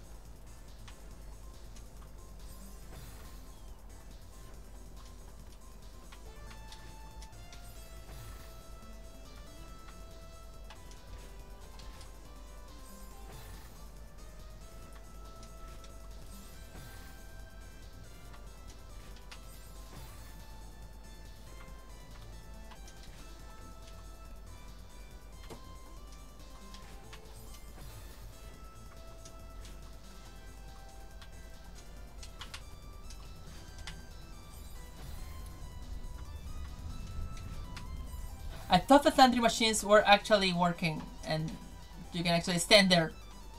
I thought the laundry machines were actually working and you can actually stand there.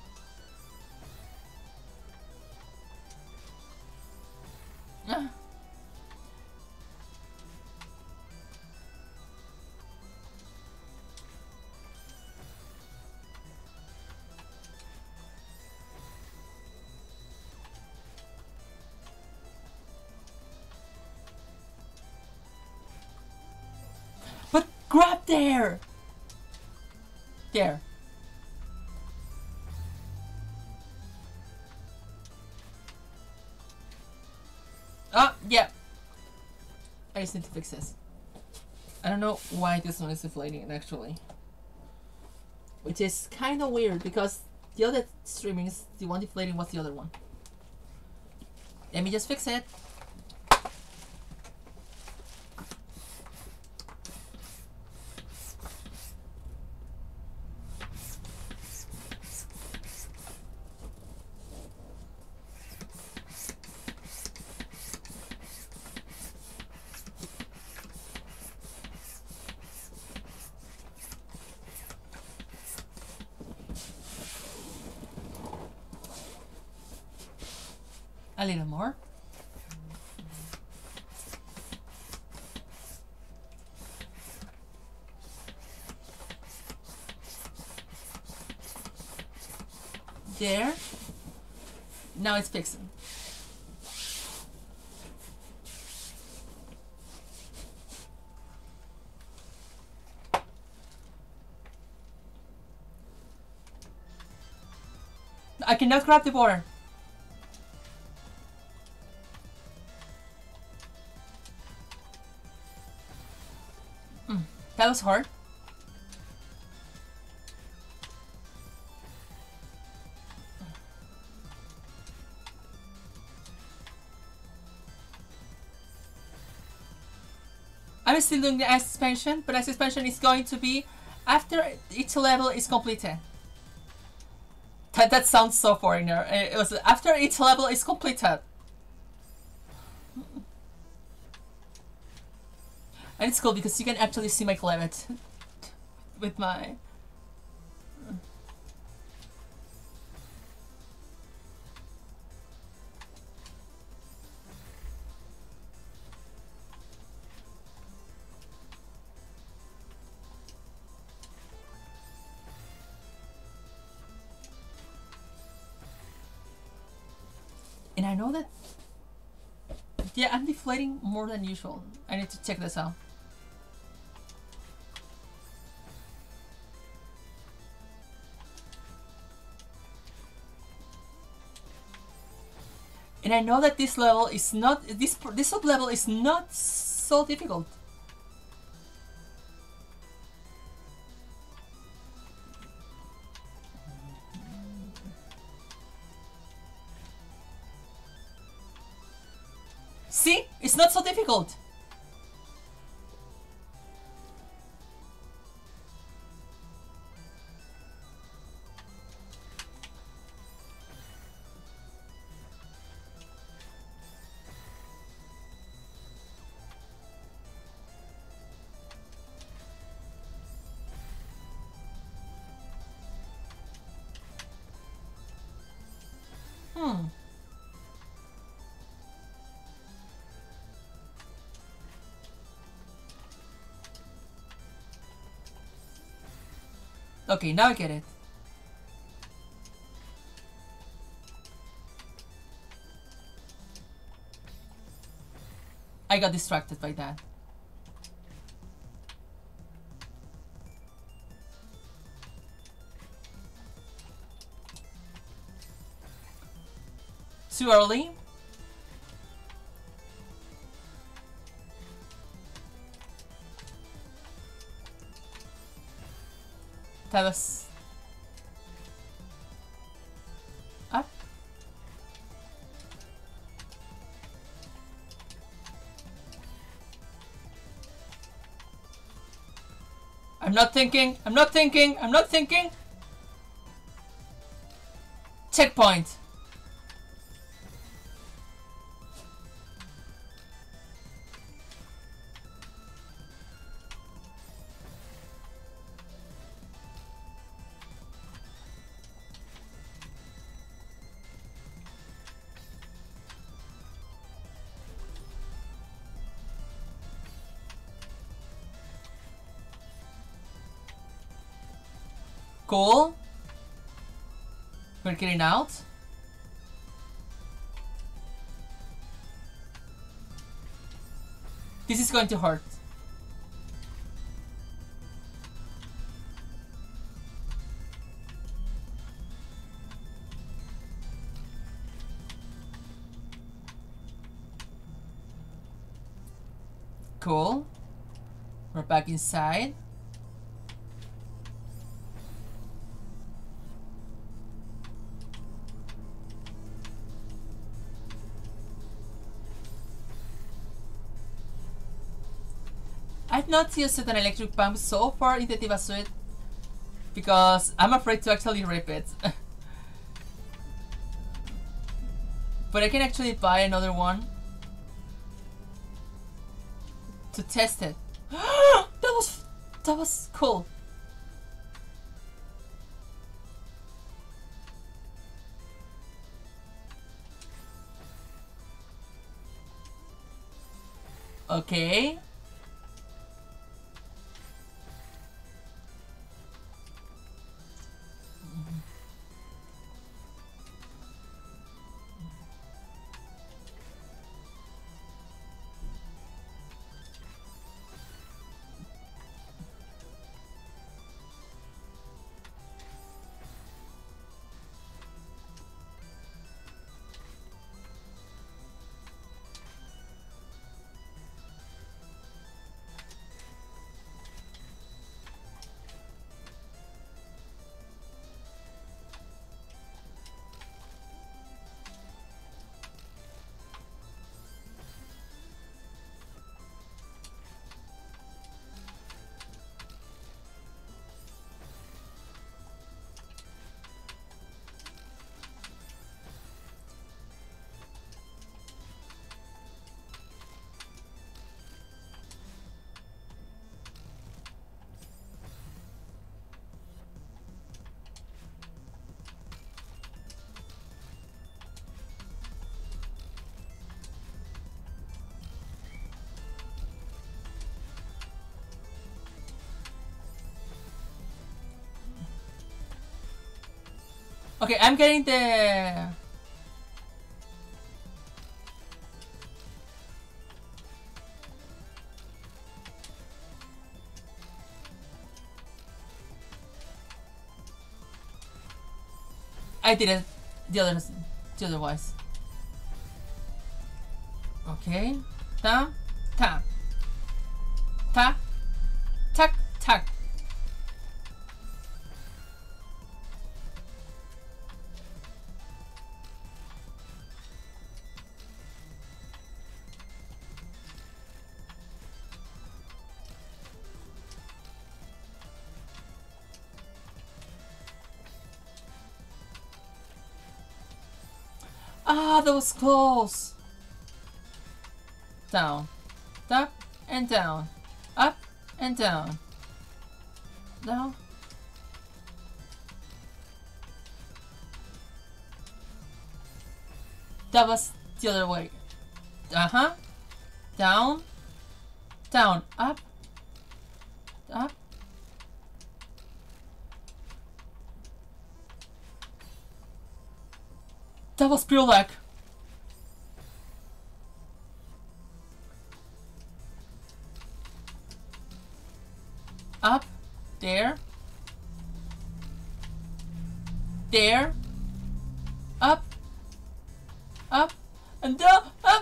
Ah. But grab there! There. Oh, yeah. I just need to fix this. I don't know why this one is inflating actually. Which is kind of weird because the other streaming is the one deflating was the other one. Let me just fix it. A little more. There. Now it's fixing. I cannot grab the border. Mm, that was hard. I'm still doing the S expansion, but S expansion is going to be after each level is completed. That, that sounds so foreigner. It was after each level is completed. And it's cool because you can actually see my cleavage with my... And I know that, yeah, I'm deflating more than usual. I need to check this out. And I know that this level is not, this, this sub level is not so difficult. See? It's not so difficult. Hmm. Okay, now I get it. I got distracted by that. Too early? That was up. I'm not thinking. I'm not thinking. I'm not thinking. Checkpoint. Cool. We're getting out. This is going to hurt. Cool. We're back inside. I've not used an electric pump so far in the D.Va suite because I'm afraid to actually rip it. But I can actually buy another one to test it. that was that was cool. Okay. Okay, I'm getting the... I did it the other, the otherwise. Okay. Ta, ta. Ta, tack, tack. Ah, that was close. Down, up and down, up and down, down. That was the other way. Uh-huh. Down, down, up, up. That was pure luck. Up, there, there, up, up, and down, up.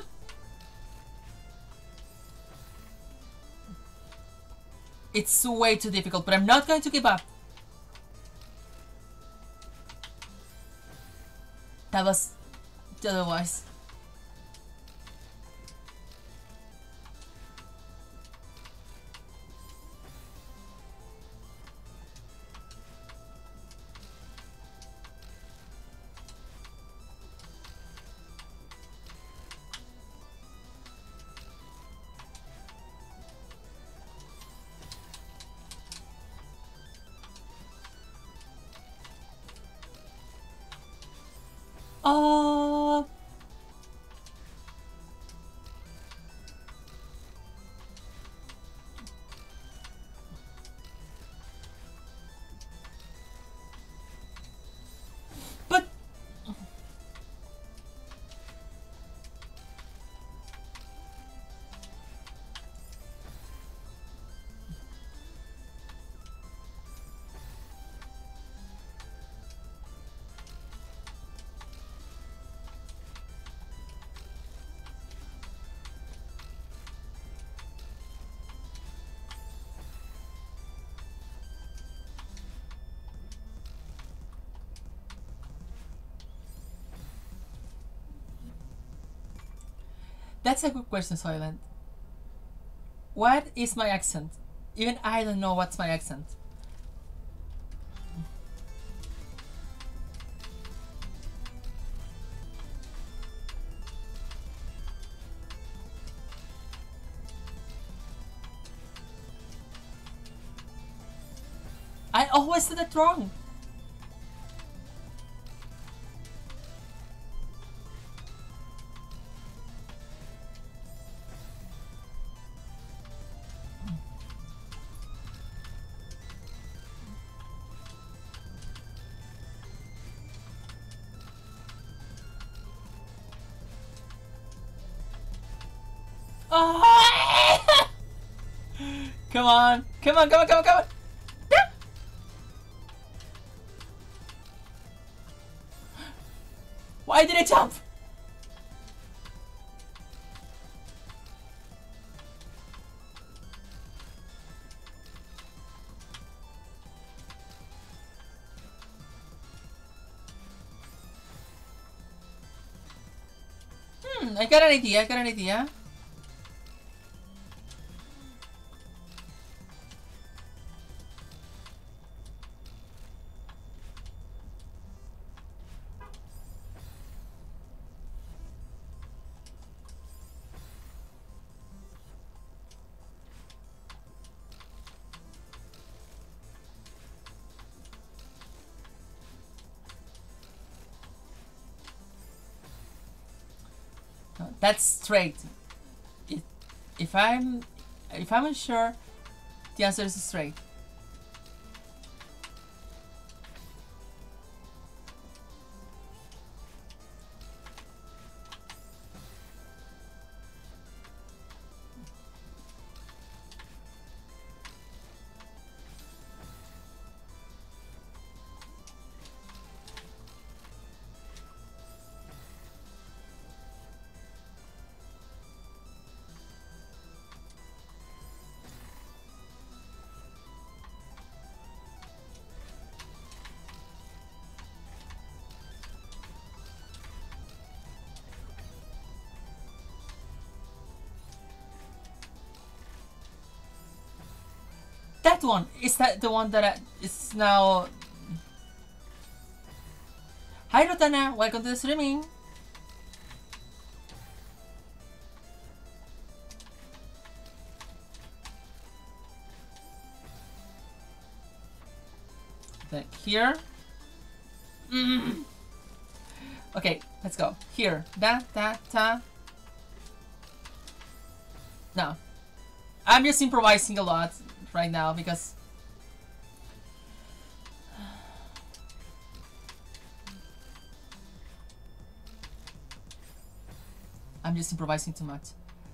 It's way too difficult, but I'm not going to give up. That was otherwise. Uh, but that's a good question, Soylent. What is my accent? Even I don't know what's my accent. I always did it wrong. Oh! Come on, come on, come on, come on, come on. Yeah. Why did I jump? Hmm, I got an idea, I got an idea. No, that's straight. If, if I'm if I'm unsure, the answer is straight. That one is that the one that I, is now. Hi Rotana, welcome to the streaming. Then here. Mm. Okay, let's go. Here, da da da. No, I'm just improvising a lot right now because I'm just improvising too much.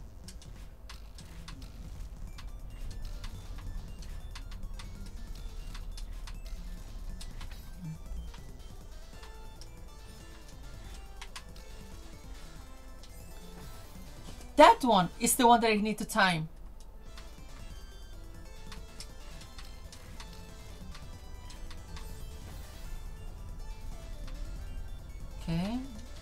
That one is the one that I need to time. Okay.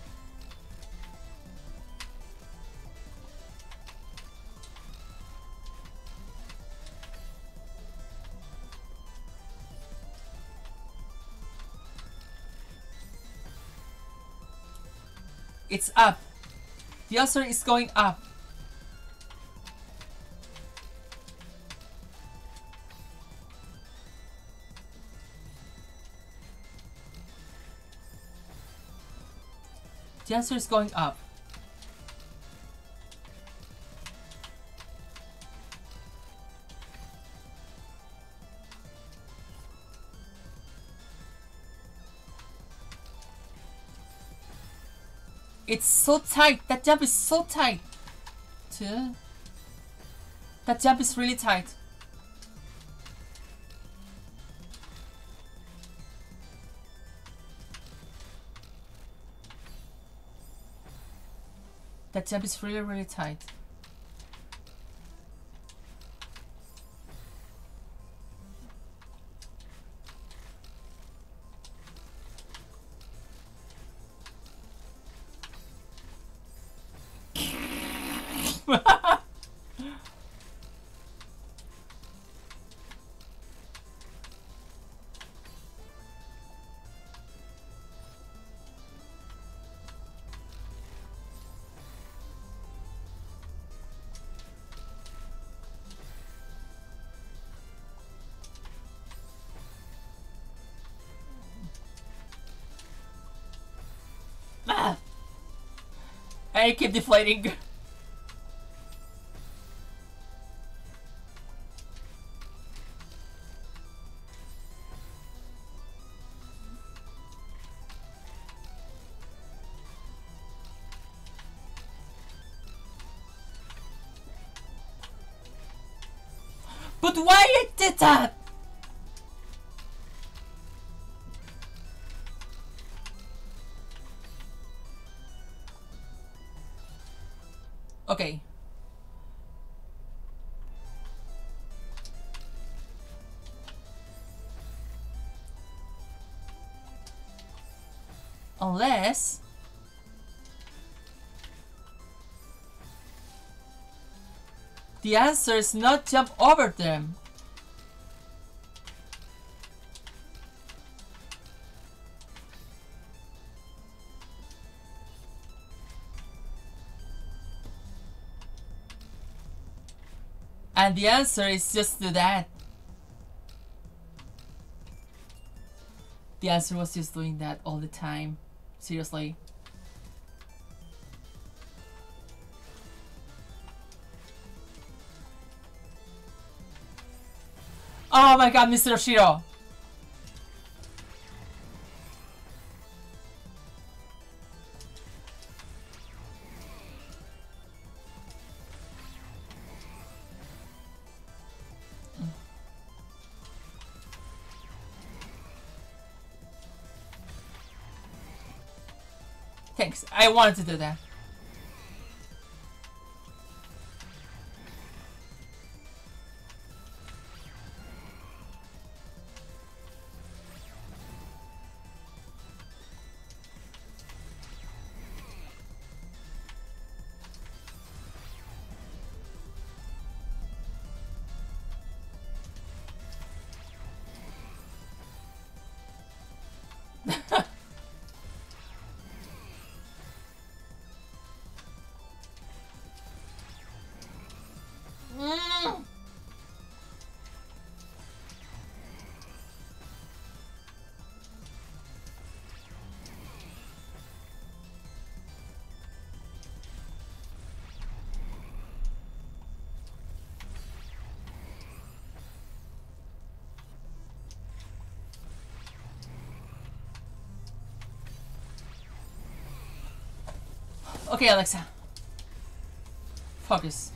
It's up. The answer is going up. The answer is going up. It's so tight. That jump is so tight. Two. That jump is really tight. That jump is really, really tight. Ah! I keep deflating. But why I did that? Okay. Unless the answer is not jump over them. And the answer is just do that. The answer was just doing that all the time. Seriously. Oh my god, Mister Oshiro! Thanks, I wanted to do that. Mm. Okay, Alexa. Focus.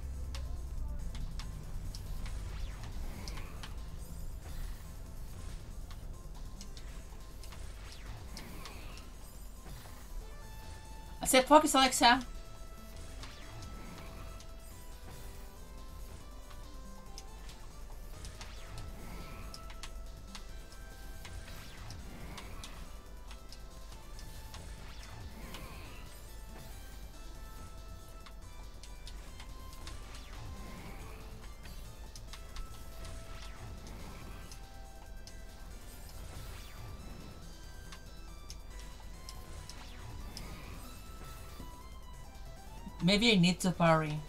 I said focus, Alexa. Maybe I need to parry.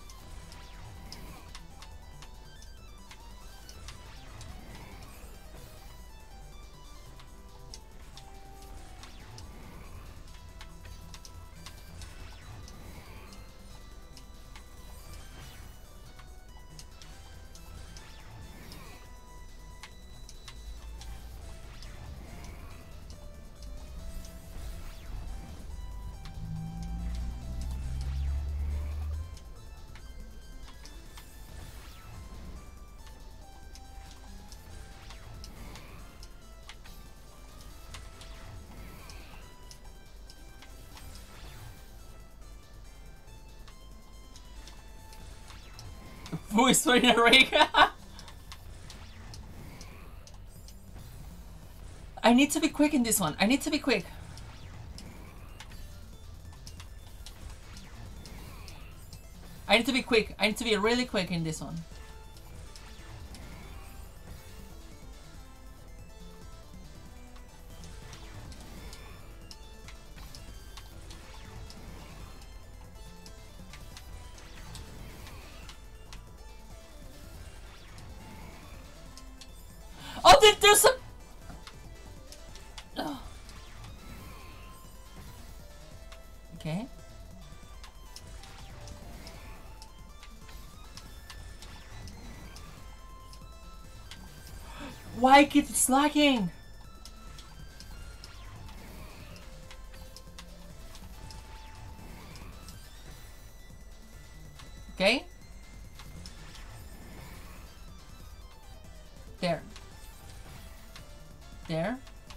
Who is throwing a rig? I need to be quick in this one. I need to be quick. I need to be quick. I need to be really quick in this one. Oh, there, there's some... Oh. Okay. Why keep it lagging? Okay. there.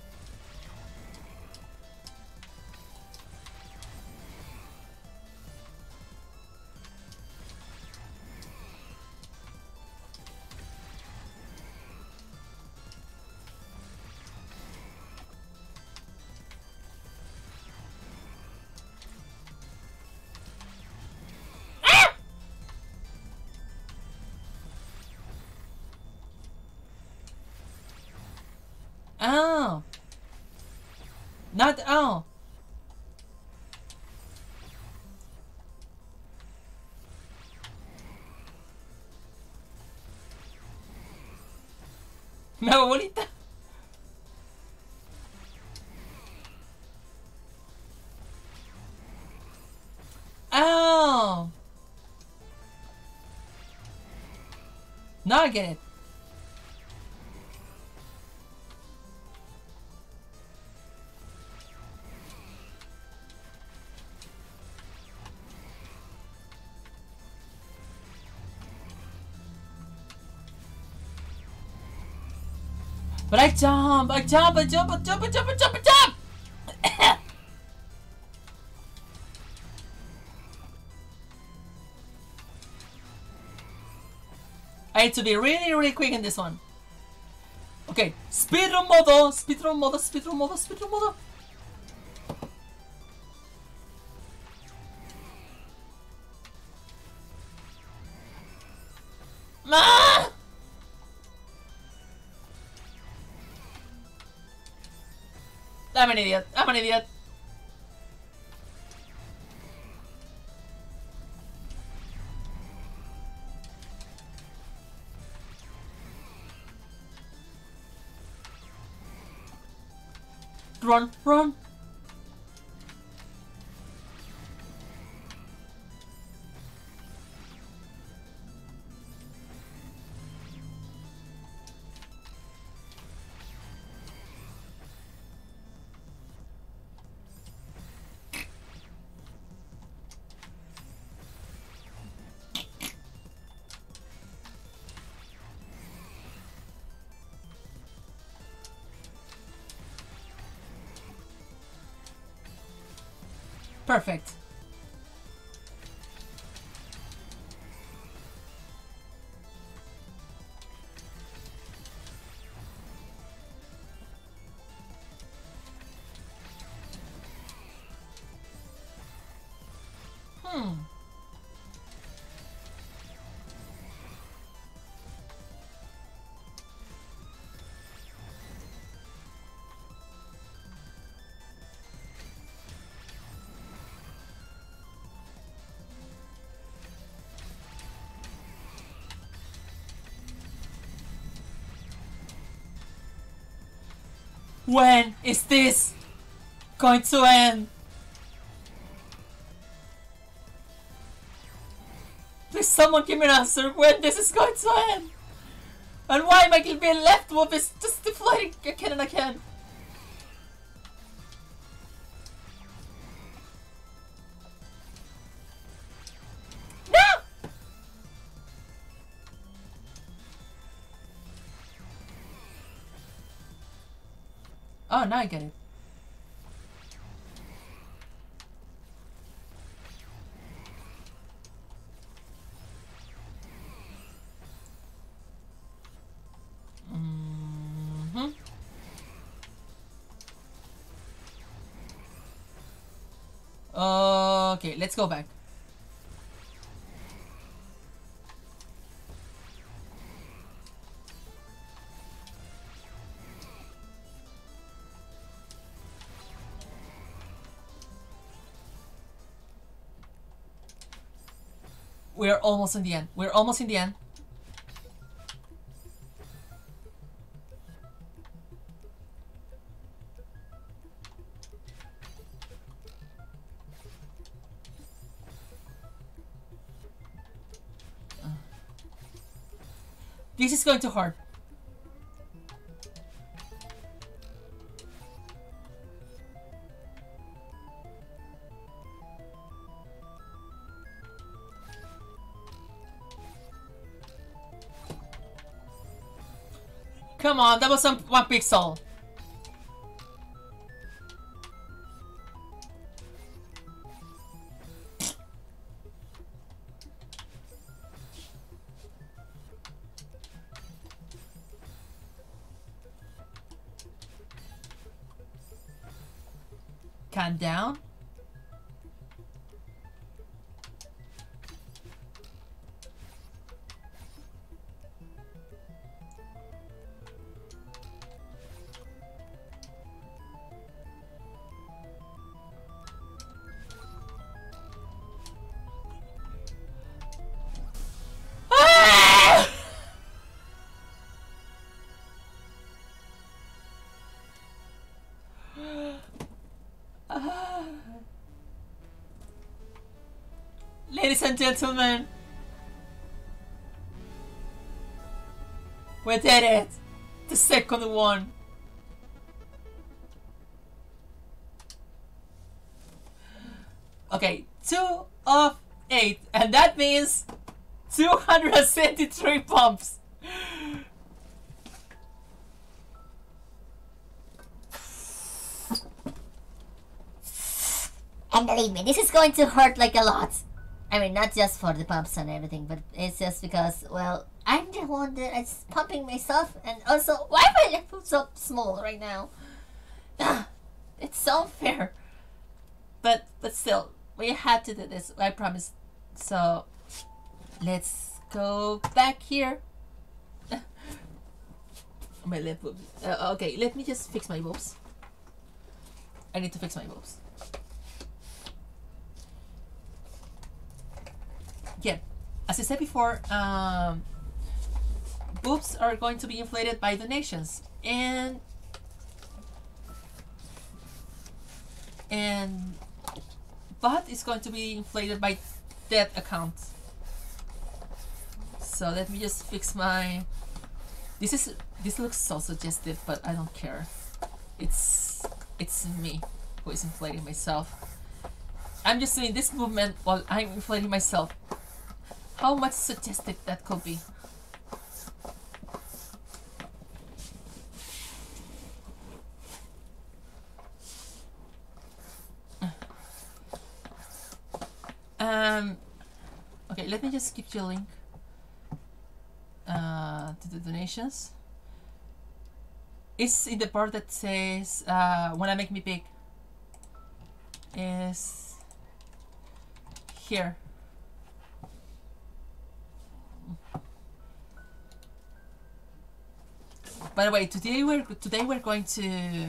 Oh. Not oh. Mi abuelita. Oh. Now I get it. But I jump, I jump, I jump, I jump, I jump, I jump, I jump! I need to be really, really quick in this one. Okay, speedrun modo, speedrun modo, speedrun modo, speedrun modo. Ah! I'm an idiot. I'm an idiot. Run, run. Perfect. Hmm. When is this going to end? Please someone give me an answer when this is going to end. And why am I being left with this just deflating again and again? No! Oh, now I get it. Mm-hmm. Okay, let's go back. We're almost in the end. We're almost in the end. Uh. This is going to hurt. Come on, that was some one pixel. countdown. Ladies and gentlemen, we did it! The second one! Okay, two of eight, and that means two hundred seventy-three pumps! And believe me, this is going to hurt like a lot. I mean, not just for the pumps and everything, but it's just because, well, I'm the one that is pumping myself, and also, why am I left so small right now? Ah, it's so unfair. But, but still, we had to do this, I promise. So, let's go back here. My left boob. Uh, okay, let me just fix my boobs. I need to fix my boobs. Yeah, as I said before, um, boobs are going to be inflated by donations, and and butt is going to be inflated by that account. So let me just fix my. This is this looks so suggestive, but I don't care. It's it's me who is inflating myself. I'm just doing this movement while I'm inflating myself. How much suggestive that could be. Um, okay, let me just give you a link uh, to the donations. It's in the part that says uh, "Wanna make me big." Is here. By the way, today we're today we're going to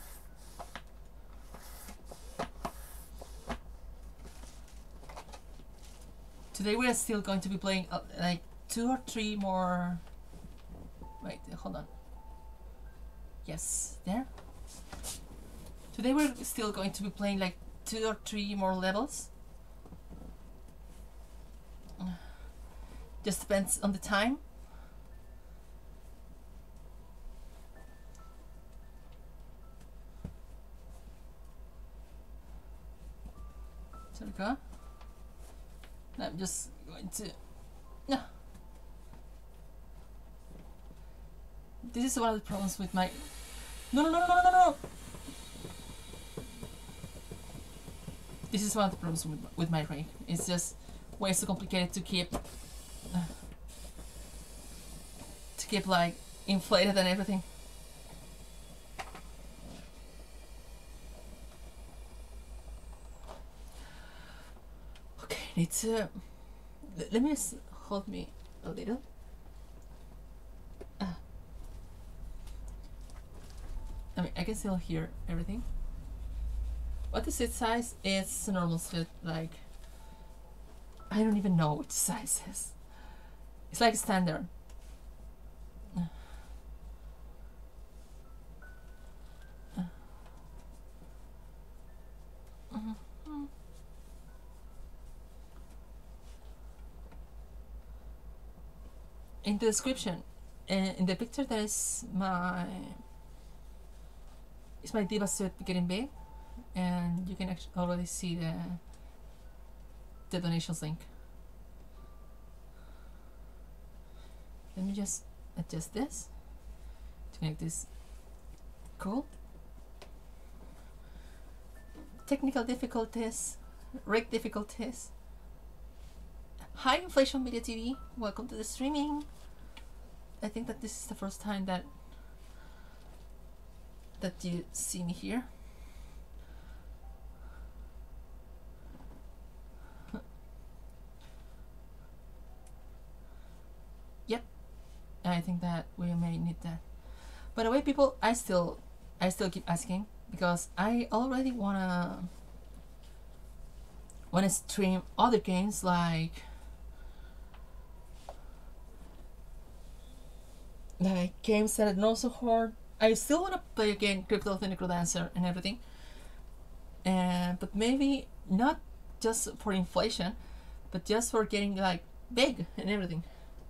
today we're still going to be playing uh, like two or three more. Wait, hold on. Yes, there. Today we're still going to be playing like two or three more levels. Just depends on the time. There we go. I'm just going to. No. This is one of the problems with my. No, no, no, no, no, no, no. This is one of the problems with, with my rig. It's just way so complicated to keep. Uh, to keep like inflated and everything. Need to let me just hold me a little. Ah. I mean, I can still hear everything. What the seat size? It's a normal seat. Like I don't even know what the size is. It's like standard. Uh. Uh. Uh-huh. In the description, uh, in the picture, there is my it's my D.Va suit getting big, and you can actually already see the the donations link. Let me just adjust this to make this cool. Technical difficulties, rig difficulties. Hi Inflation Media T V, welcome to the streaming. I think that this is the first time that that you see me here. I think that we may need that. By the way, people, I still I still keep asking because I already wanna wanna stream other games like like games that are not so hard. I still wanna play again Crypto the Necrodancer and everything. And but maybe not just for inflation, but just for getting like big and everything.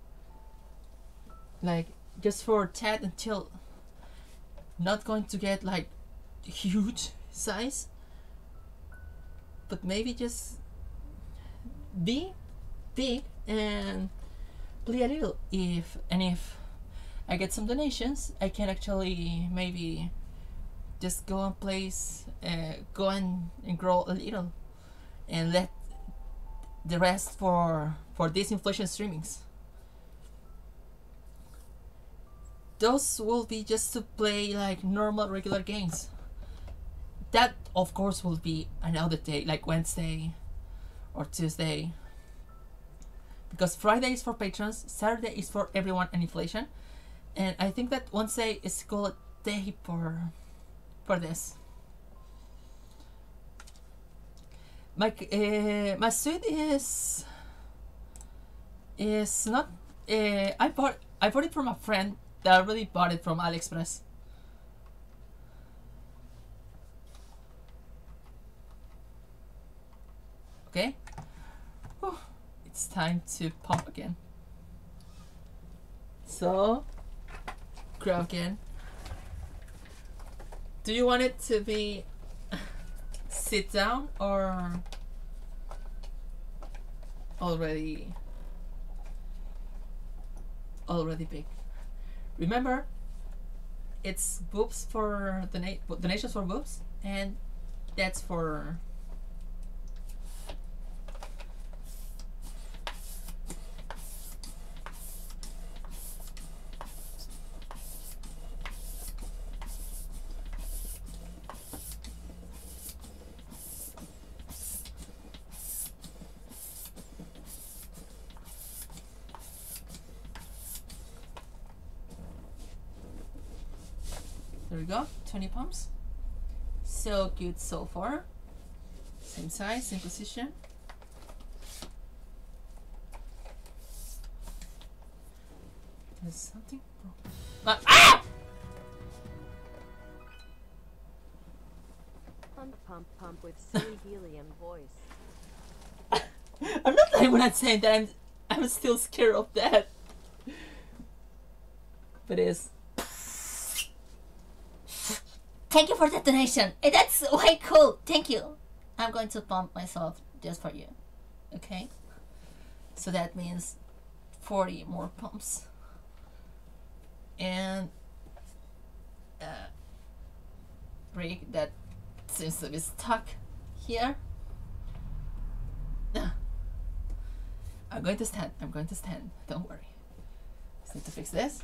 Like just for chat and chill. Not going to get like huge size, but maybe just be big and play a little. If and if I get some donations, I can actually maybe just go and place, uh, go and, and grow a little, and let the rest for for these inflation streamings. Those will be just to play like normal regular games. That of course will be another day, like Wednesday or Tuesday, because Friday is for patrons, Saturday is for everyone and inflation, and I think that Wednesday is called day for for this. My uh, my suit is is not. Uh, I bought I bought it from a friend that already bought it from AliExpress. Okay. Whew. It's time to pump again. So, grab again. Do you want it to be sit down or already already big? Remember, it's boobs for the donations for boobs, and that's for there we go, twenty pumps. So good so far. Same size, same position. There's something wrong. But, ah! Pump, pump, pump with silly helium voice. I'm not lying when I'm saying that I'm I'm still scared of that. But it is. Thank you for the donation. Eh, That's way cool. Thank you. I'm going to pump myself just for you. Okay? So that means forty more pumps. And uh, rig that seems to be stuck here. Uh, I'm going to stand. I'm going to stand. Don't worry. Just need to fix this.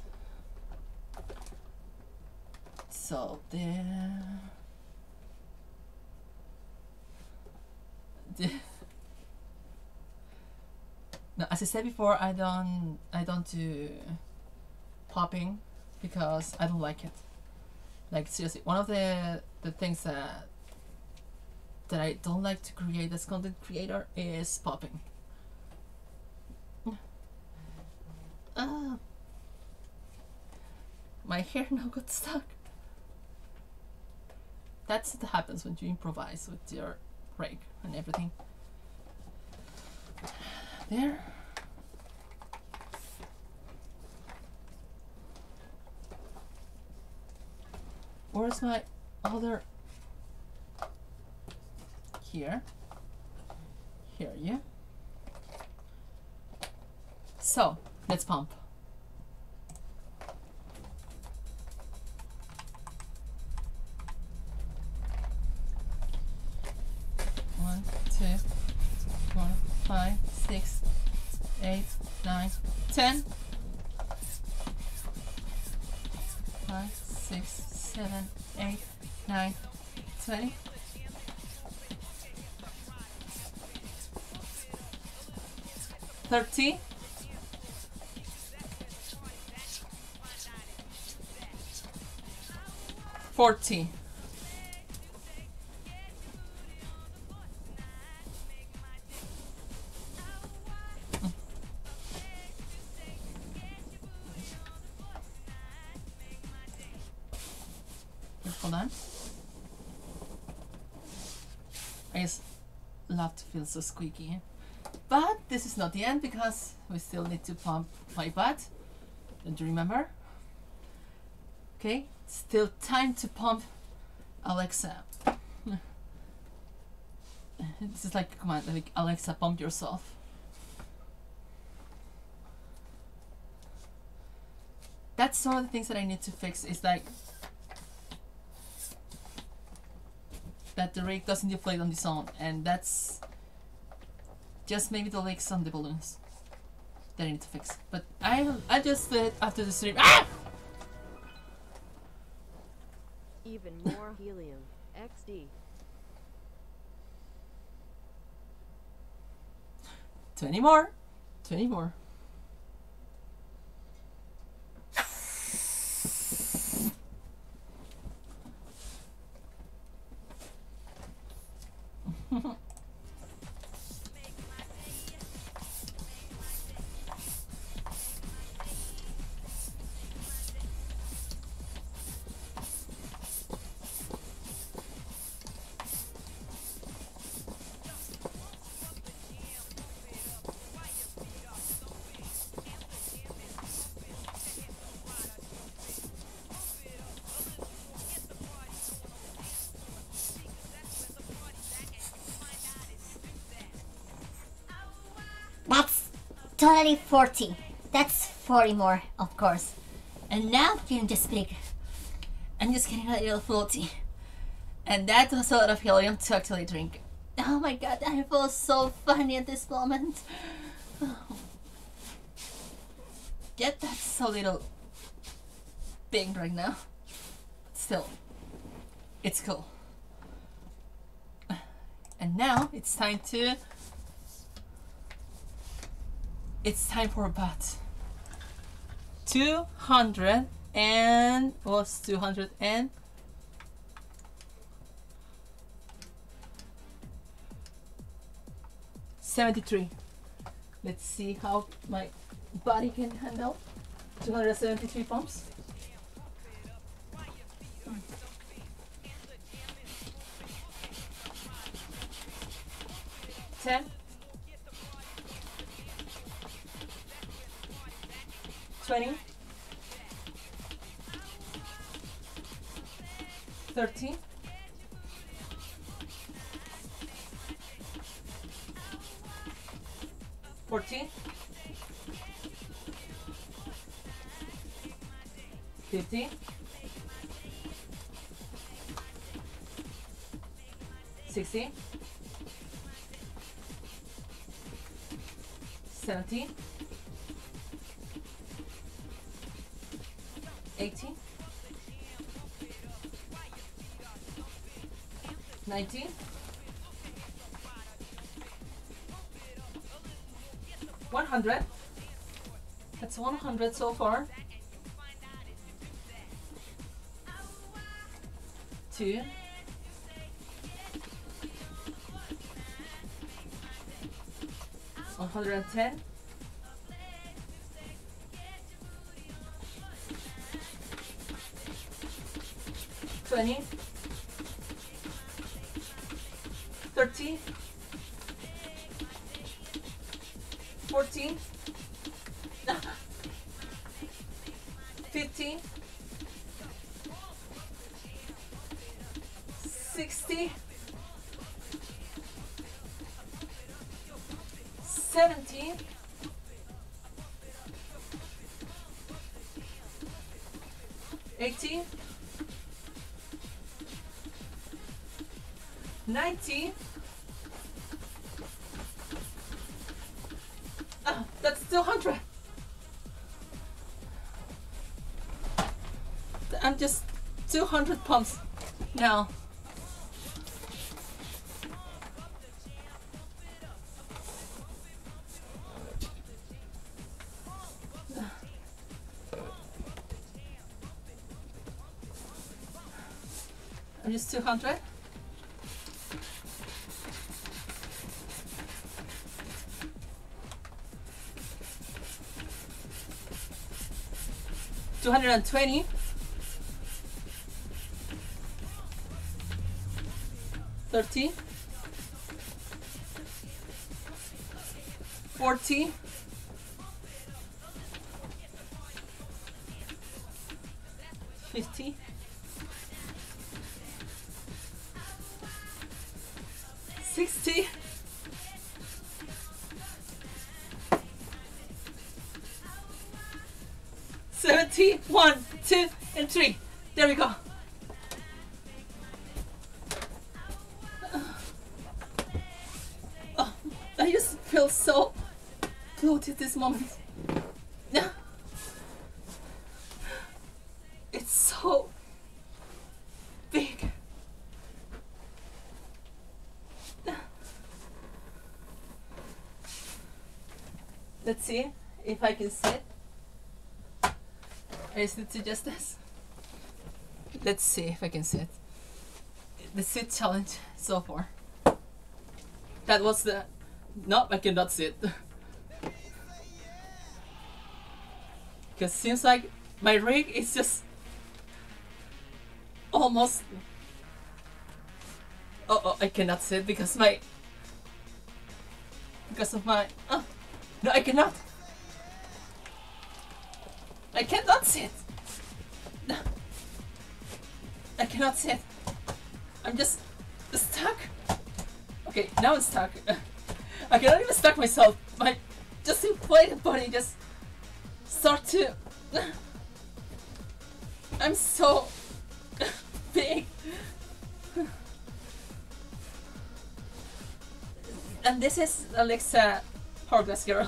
So there. The no, as I said before, I don't I don't do popping because I don't like it. Like seriously, one of the the things that that I don't like to create as content creator is popping. Uh, my hair now got stuck. That's what happens when you improvise with your rig and everything. There. Where's my other? Here. Here, yeah. So, let's pump. One, two, four, five, six, eight, nine, ten. Five, six, seven, eight, nine, twenty. Thirty. forty. Hold on. I just love to feel so squeaky. But this is not the end because we still need to pump my butt. Don't you remember? Okay, still time to pump Alexa. This is like a command, like Alexa, pump yourself. That's one of the things that I need to fix, is like that the rig doesn't deflate on its own, and that's just maybe the leaks on the balloons that I need to fix. But I I just did after the stream. Ah! Even more helium. X D. twenty more. twenty more. That's totally forty. That's forty more, of course. And now you can just speak. I'm just getting a little floaty. And that was a lot of helium to actually drink. Oh my god, I feel so funny at this moment. Get that's a little big right now. Still, it's cool. And now it's time to It's time for a bat. two hundred and was two hundred and seventy-three. Let's see how my body can handle two hundred seventy-three pumps. ten. twenty, thirty, fourteen, fifteen, sixteen, seventeen, eighteen, nineteen, one hundred. That's one hundred so far. Two. one hundred ten. twenty, thirty, fourteen, fifteen, sixty, seventeen, eighteen, nineteen. Ah, that's two hundred. I'm just two hundred pumps now. I'm just two hundred. two hundred twenty. thirty. forty. fifty. sixty. seventy. one, two, and three. There we go. Oh, I just feel so bloated this moment. It's so big. Let's see if I can sit. I sit to just this. Let's see if I can sit. The sit challenge so far. That was the... No, I cannot sit. Because seems like my rig is just almost... Oh, oh, I cannot sit because my... Because of my... Oh, no, I cannot. I cannot sit. No. I cannot sit. I'm just stuck. Okay, now I'm stuck. I cannot even stuck myself. My just inflated body just start to... I'm so big. And this is Alexa Hourglass Girl.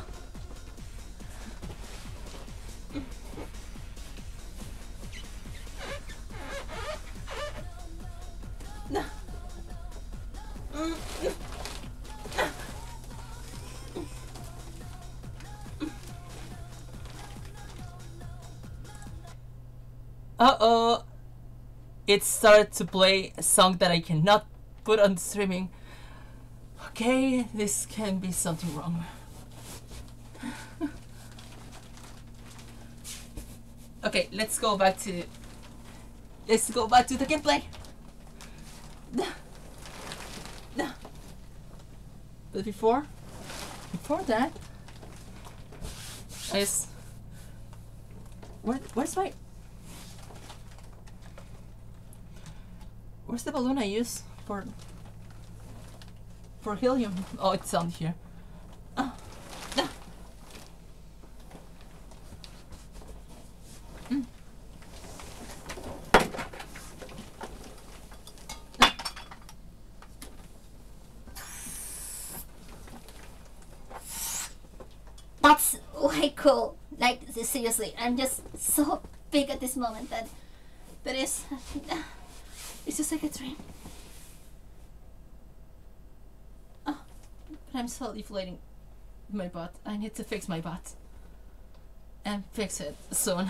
No. Uh-oh. It started to play a song that I cannot put on streaming. Okay, this can be something wrong. Okay, let's go back to... Let's go back to the gameplay. No. No. But before... Before that... I just... Where, where's my... Where's the balloon I use for... For helium? Oh, it's down here. Oh. No. Mm. That's way cool. Like, seriously, I'm just so big at this moment that that is... It's just like a dream. Oh, but I'm so deflating my butt. I need to fix my butt. And fix it soon.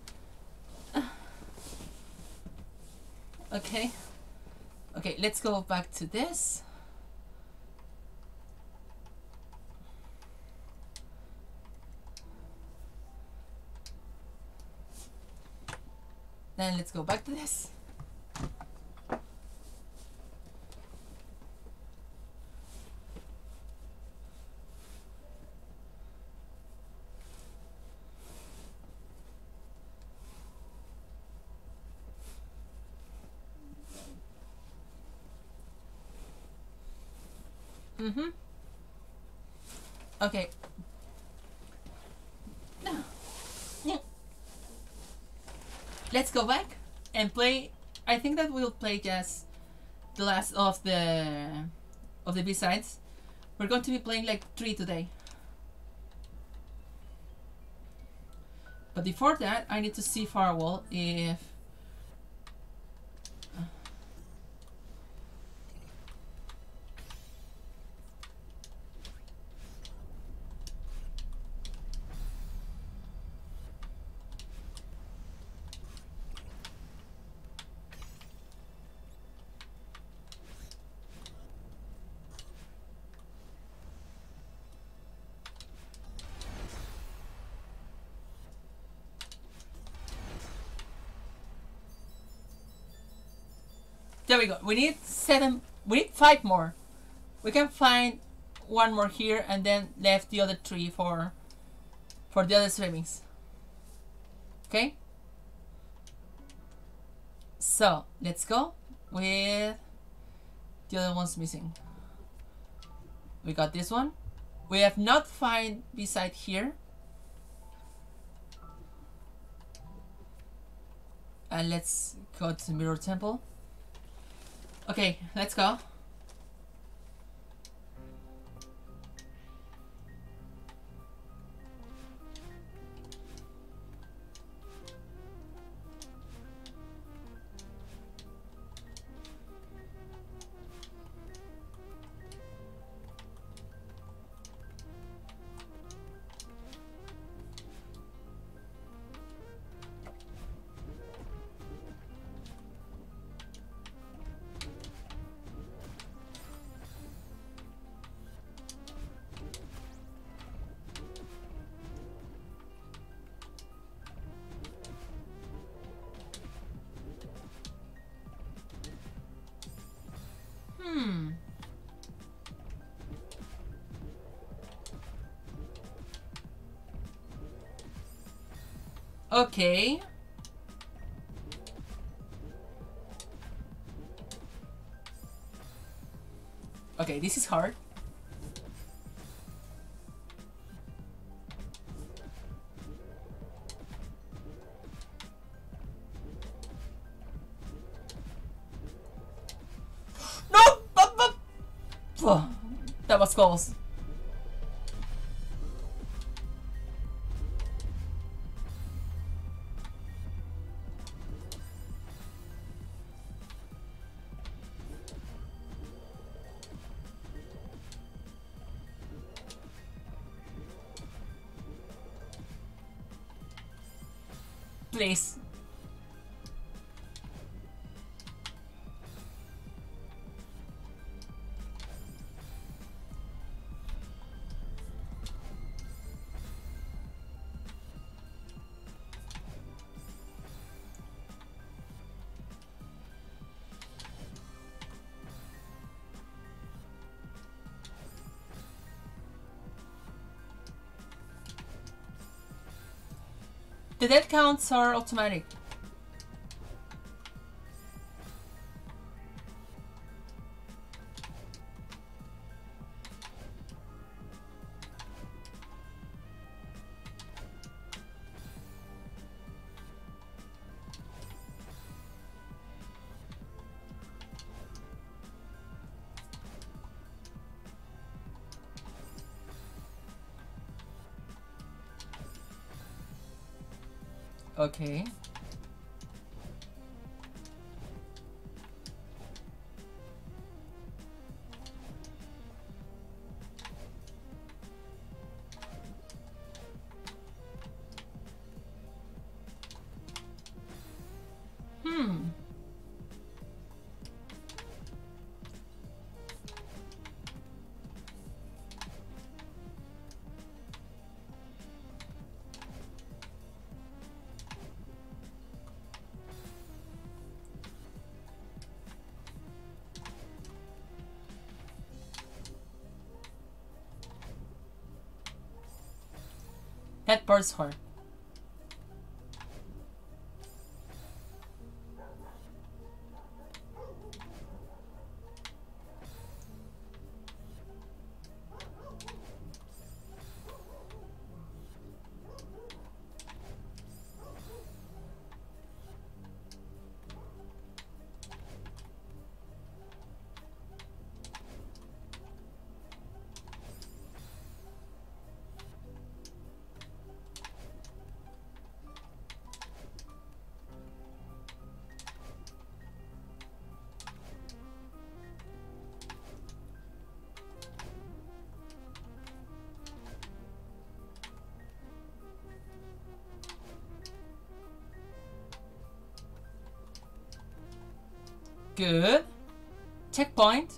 Okay. Okay, let's go back to this. Then let's go back to this. Mm-hmm. Okay. Let's go back and play. I think that we'll play just the last of the of the B-sides. We're going to be playing like three today. But before that, I need to see Firewall if... There we go. We need seven. We need five more. We can find one more here and then left the other three for for the other streamings. Okay. So let's go with the other ones missing. We got this one. We have not find beside here. And let's go to Mirror Temple. Okay, let's go. Hmm. Okay. Okay, this is hard. No! Up, up. Oh, that was close. Please. The death counts are automatic. Okay. Hmm. That part's hard. Good. Checkpoint.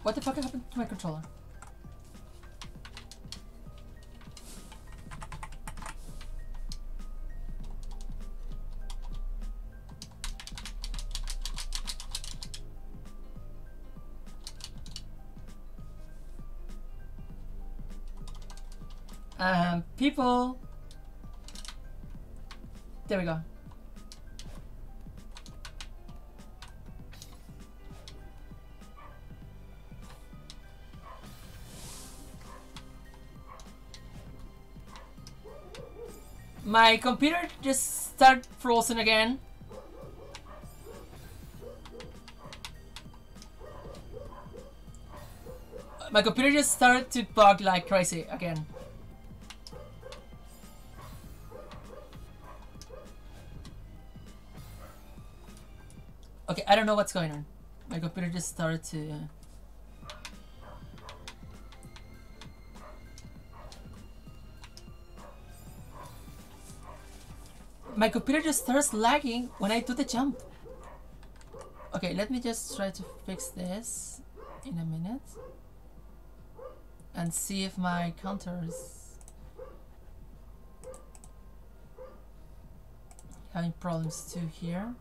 What the fuck happened to my controller? Um, people. There we go. My computer just started frozen again. My computer just started to bug like crazy again. Okay, I don't know what's going on. My computer just started to... My computer just starts lagging when I do the jump. Okay, let me just try to fix this in a minute. And see if my counter is having problems too here.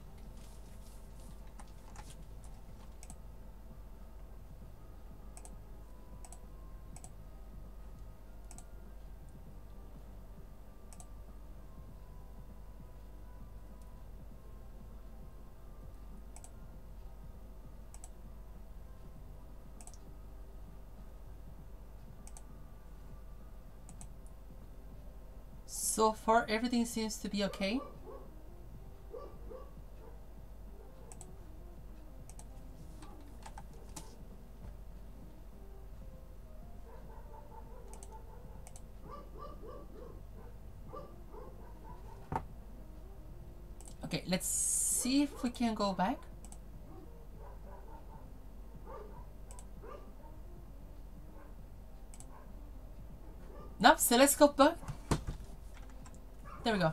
So far, everything seems to be okay. Okay, let's see if we can go back. No, so let's go back. There we go.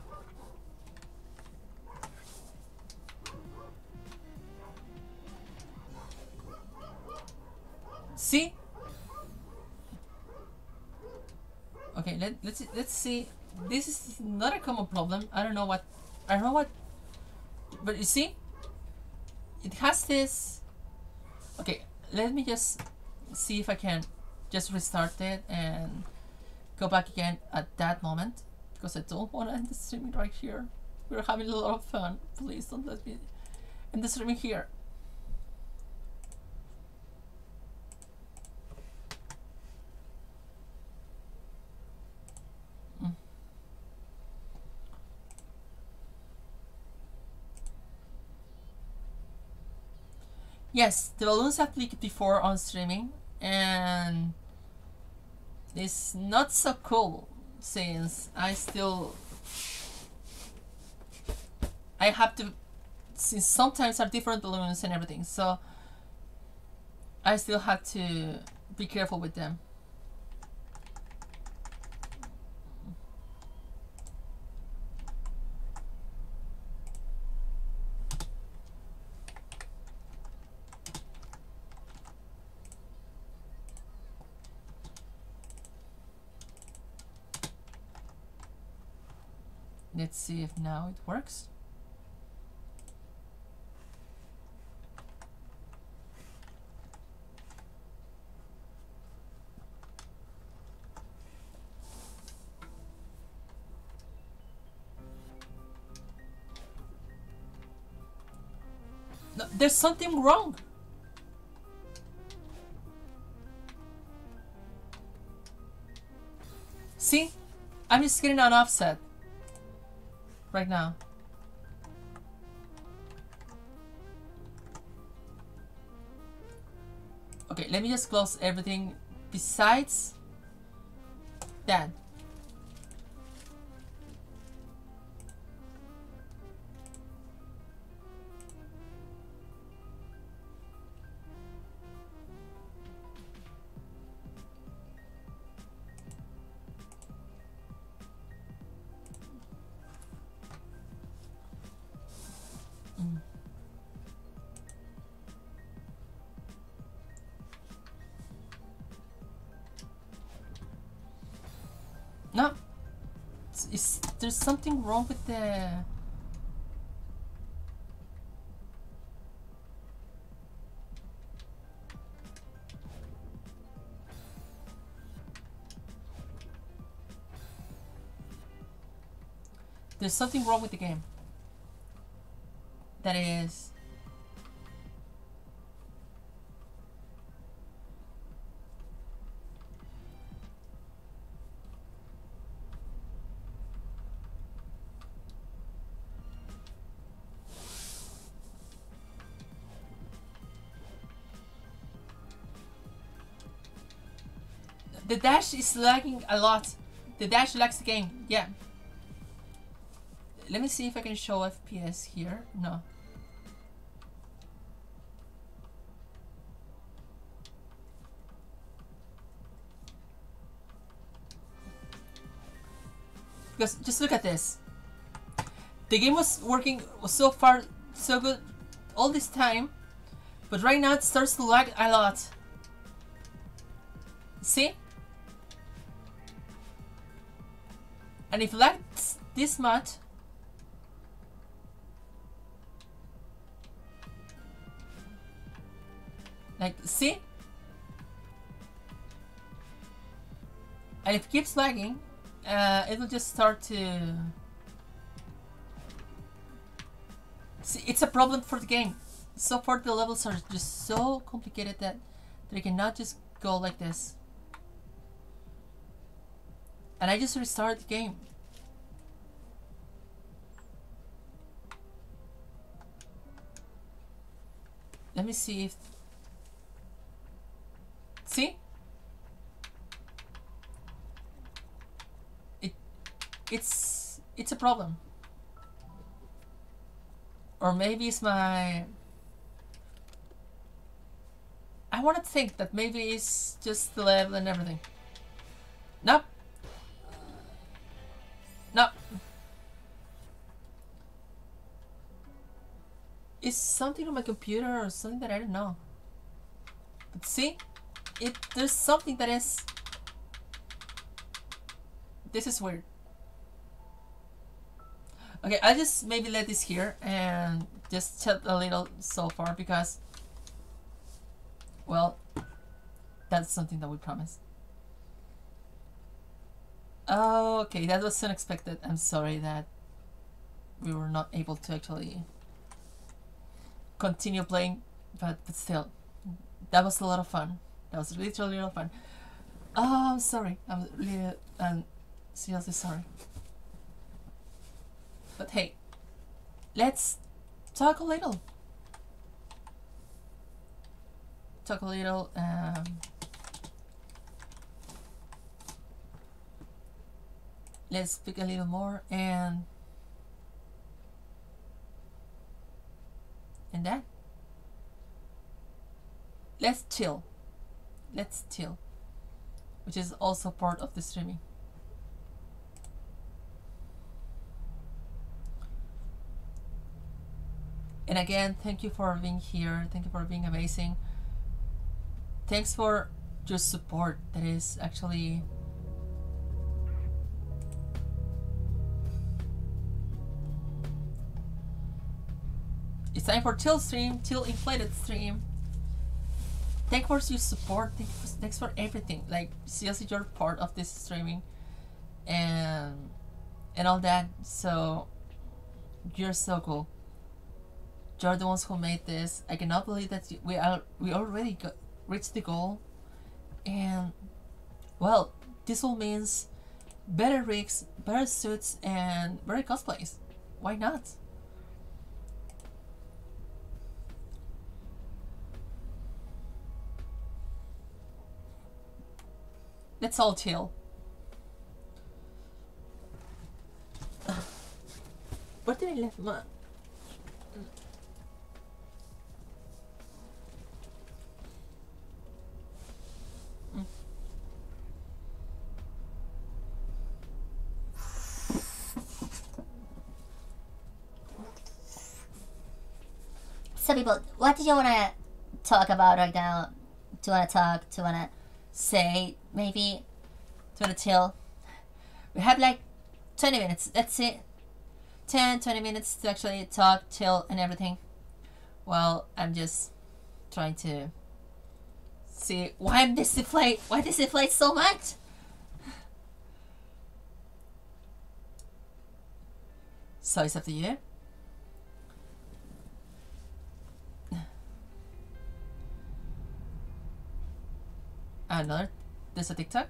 See? Okay, let, let's let's see. This is not a common problem. I don't know what I don't know what but you see? It has this. Okay, let me just see if I can just restart it and go back again at that moment. Because I don't want to end the streaming right here. We're having a lot of fun. Please don't let me end the streaming here. Mm. Yes, the balloons have leaked before on streaming, and it's not so cool. Since I still I have to, since sometimes are different balloons and everything, so I still have to be careful with them. Let's see if now it works. No, there's something wrong. See? I'm just getting an offset right now. Okay, let me just close everything besides that. is is there's something wrong with the there's something wrong with the game. That is the dash is lagging a lot. The dash lags the game. Yeah. Let me see if I can show F P S here. No. Because just look at this. The game was working so far so good all this time, but right now it starts to lag a lot. See? And if it lags this much, like, see? And if it keeps lagging, uh, it'll just start to... See, it's a problem for the game. So far the levels are just so complicated that they cannot just go like this. And I just restarted the game. Let me see if... See? It... It's... It's a problem. Or maybe it's my... I want to think that maybe it's just the level and everything. Nope. Nope. It's something on my computer or something that I don't know. But see? It there's something that is... This is weird. Okay, I'll just maybe let this here and just chat a little so far because, well, that's something that we promised. Oh, okay, that was unexpected. I'm sorry that we were not able to actually continue playing, but, but still, that was a lot of fun. That was literally a lot of fun. Oh, I'm sorry. I'm really, um, seriously sorry. But hey, let's talk a little. Talk a little. Um, let's speak a little more and and that. Let's chill. Let's chill, which is also part of the streaming. And again, thank you for being here. Thank you for being amazing. Thanks for your support. That is actually it's time for Till stream, Till inflated stream. Thanks for your support. Thank you for, thanks for everything. Like seriously, you're part of this streaming and and all that. So you're so cool. You're the ones who made this. I cannot believe that we are we already got, reached the goal, and well, this all means better rigs, better suits, and better cosplays. Why not? Let's all chill. Where did I leave my? So people, what do you want to talk about right now? Do you want to talk? Do you want to say? Maybe? Do you want to chill? We have like twenty minutes. That's it. ten, twenty minutes to actually talk, chill, and everything. Well, I'm just trying to see why I'm this deflate. Why this deflate so much? So it's up to you. Another. There's a TikTok.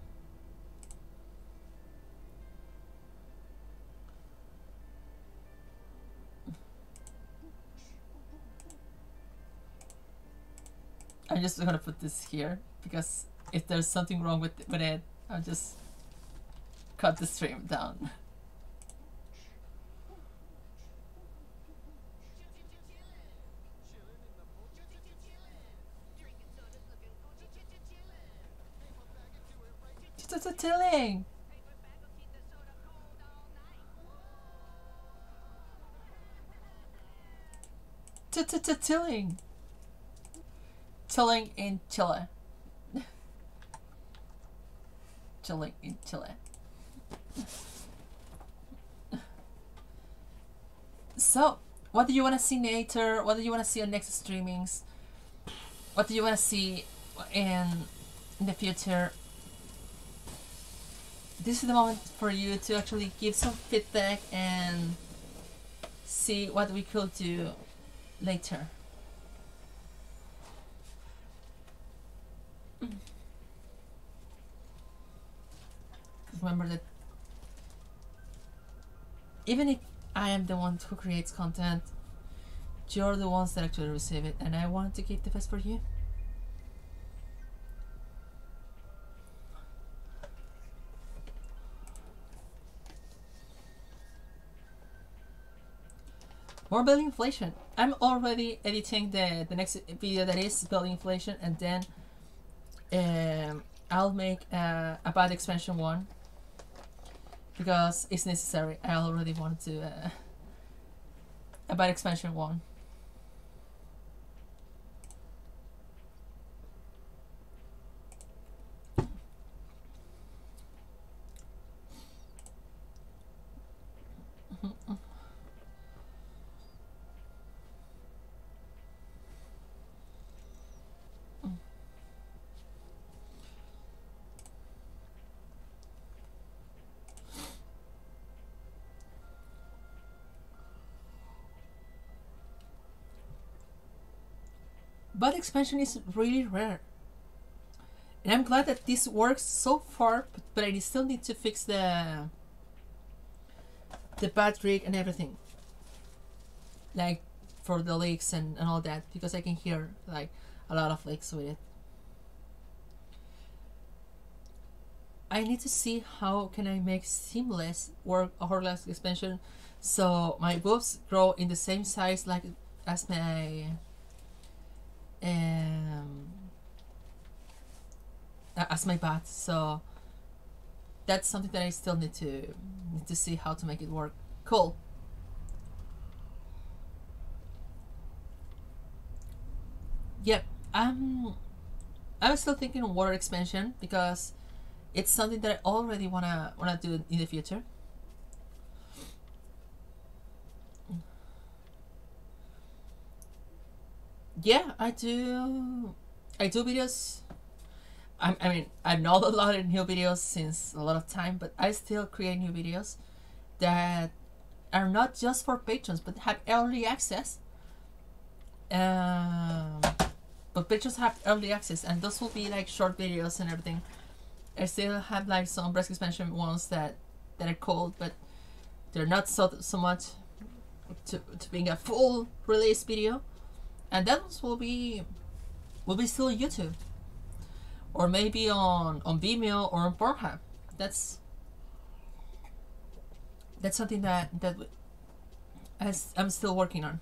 I'm just gonna put this here because if there's something wrong with with it, I'll just cut the stream down. Just a tilling. Tilling. Chilling in Chile. Chilling in Chile. So, what do you want to see later? What do you want to see on next streamings? What do you want to see in, in the future? This is the moment for you to actually give some feedback and see what we could do later. Remember that even if I am the one who creates content, you're the ones that actually receive it, and I want to keep the best for you. More building inflation. I'm already editing the, the next video that is building inflation, and then um, I'll make a, a bad expansion one because it's necessary. I already wanted to uh, a bad expansion one. But expansion is really rare, and I'm glad that this works so far, but, but I still need to fix the the bad rig and everything, like for the leaks and, and all that, because I can hear like a lot of leaks with it. I need to see how can I make seamless work hourglass expansion so my boobs grow in the same size like as my um as my butt. So that's something that I still need to need to see how to make it work. Cool. Yep. Um I'm still thinking of water expansion because it's something that I already wanna wanna do in the future. Yeah, I do. I do videos. I, I mean, I've not a lot of new videos since a lot of time, but I still create new videos that are not just for patrons, but have early access. Um, but patrons have early access, and those will be like short videos and everything. I still have like some breast expansion ones that that are cool, but they're not so so much to to being a full release video. And those will be will be still YouTube, or maybe on on Vimeo or on Pornhub. That's that's something that that as I'm still working on.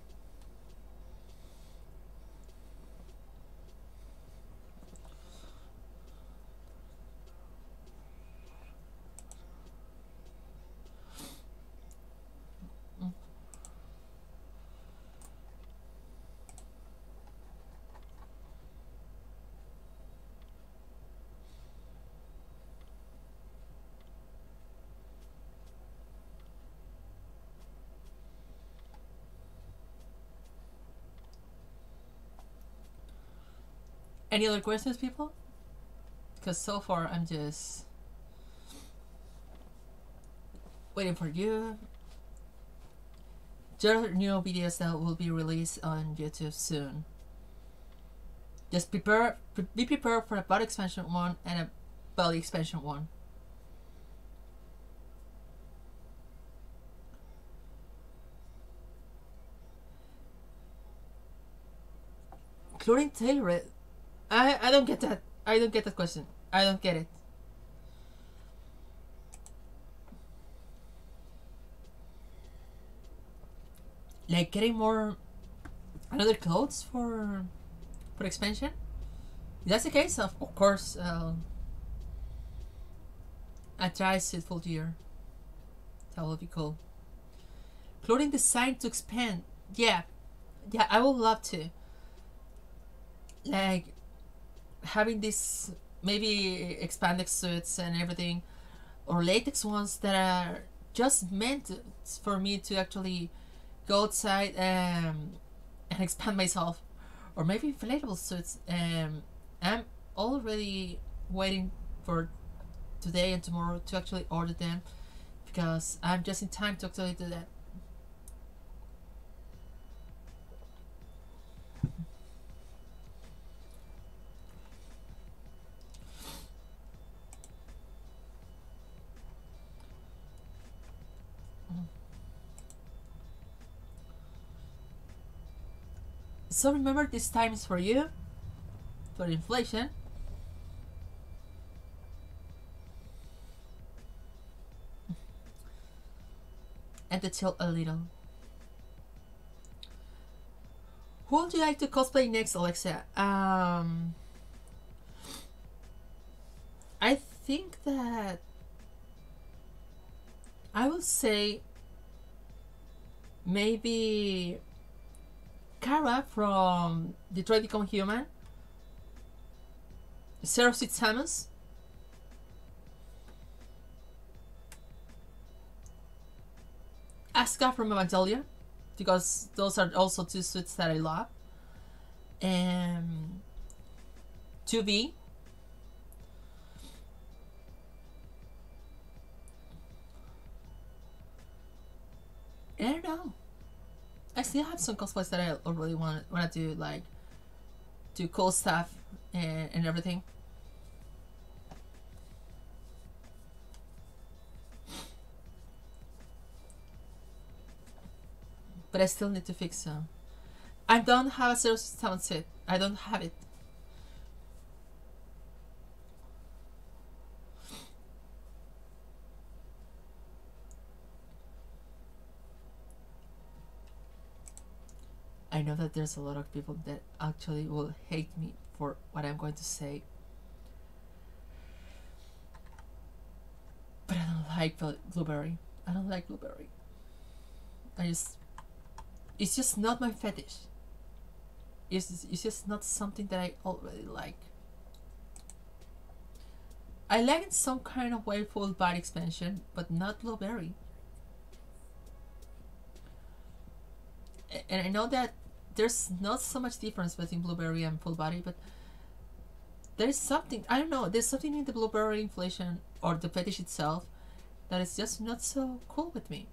Any other questions, people? Because so far I'm just waiting for you. There are new videos that will be released on YouTube soon. Just prepare, pre be prepared for a body expansion one and a belly expansion one. Including tailor. I I don't get that. I don't get that question. I don't get it. Like getting more another clothes for for expansion. If that's the case, of, of course, uh, I try it full year. That will be cool. Clothing design to expand. Yeah, yeah, I would love to. Like having this maybe expanded suits and everything, or latex ones that are just meant for me to actually go outside um, and expand myself, or maybe inflatable suits. Um, I'm already waiting for today and tomorrow to actually order them because I'm just in time to actually do that. So remember, this time is for you, for inflation. And to chill a little. Who would you like to cosplay next, Alexia? Um, I think that I would say maybe Kara from Detroit Become Human, Zero Six Samus, Asuka from Evangelion, because those are also two suits that I love, and two B. I don't know. I still have some cosplays that I really want want to do, like do cool stuff and, and everything. But I still need to fix some. I don't have a zero seven set. I don't have it. I know that there's a lot of people that actually will hate me for what I'm going to say. But I don't like blueberry. I don't like blueberry. I just... It's just not my fetish. It's, it's just not something that I already like. I like in some kind of way full body expansion, but not blueberry. And I know that there's not so much difference between blueberry and full body, but there's something, I don't know, there's something in the blueberry inflation or the fetish itself that is just not so cool with me.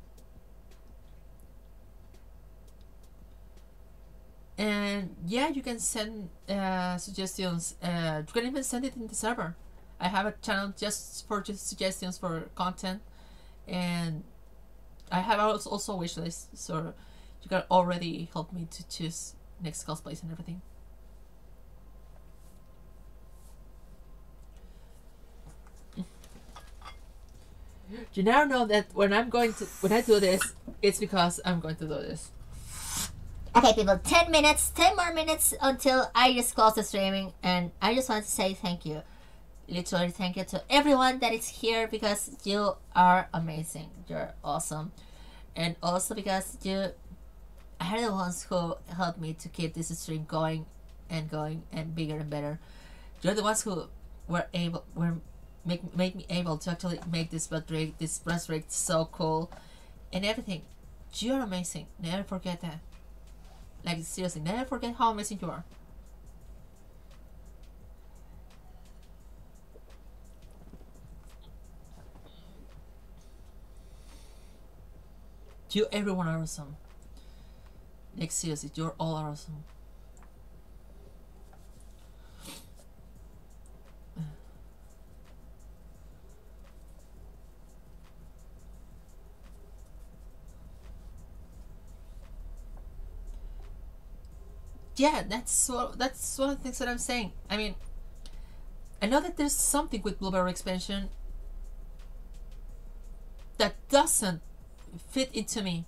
And yeah, you can send uh, suggestions. Uh, you can even send it in the server. I have a channel just for just suggestions for content, and I have also, also a wish list, so you can already help me to choose next cosplays and everything. You now know that when I'm going to when I do this, it's because I'm going to do this. Okay, people, ten minutes, ten more minutes until I just close the streaming, and I just want to say thank you. Literally, thank you to everyone that is here because you are amazing. You're awesome. And also because you are the ones who helped me to keep this stream going and going and bigger and better. You're the ones who were able, were make make me able to actually make this butt rig, this breast rig so cool and everything. You're amazing. Never forget that. Like seriously, never forget how amazing you are. You everyone are awesome. Like seriously, you're all awesome. Yeah, that's what that's one of the things that I'm saying. I mean, I know that there's something with blueberry expansion that doesn't fit into me.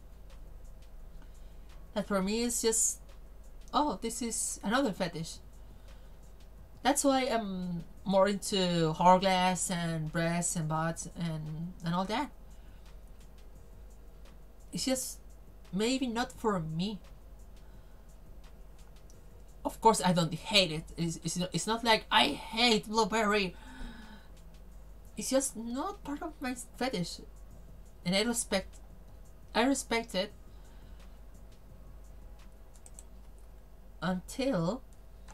That for me is just, oh, this is another fetish. That's why I'm more into hourglass and breasts and butts and and all that. It's just maybe not for me. Of course, I don't hate it. It's, it's, it's not like I hate blueberry. It's just not part of my fetish, and I respect. I respect it until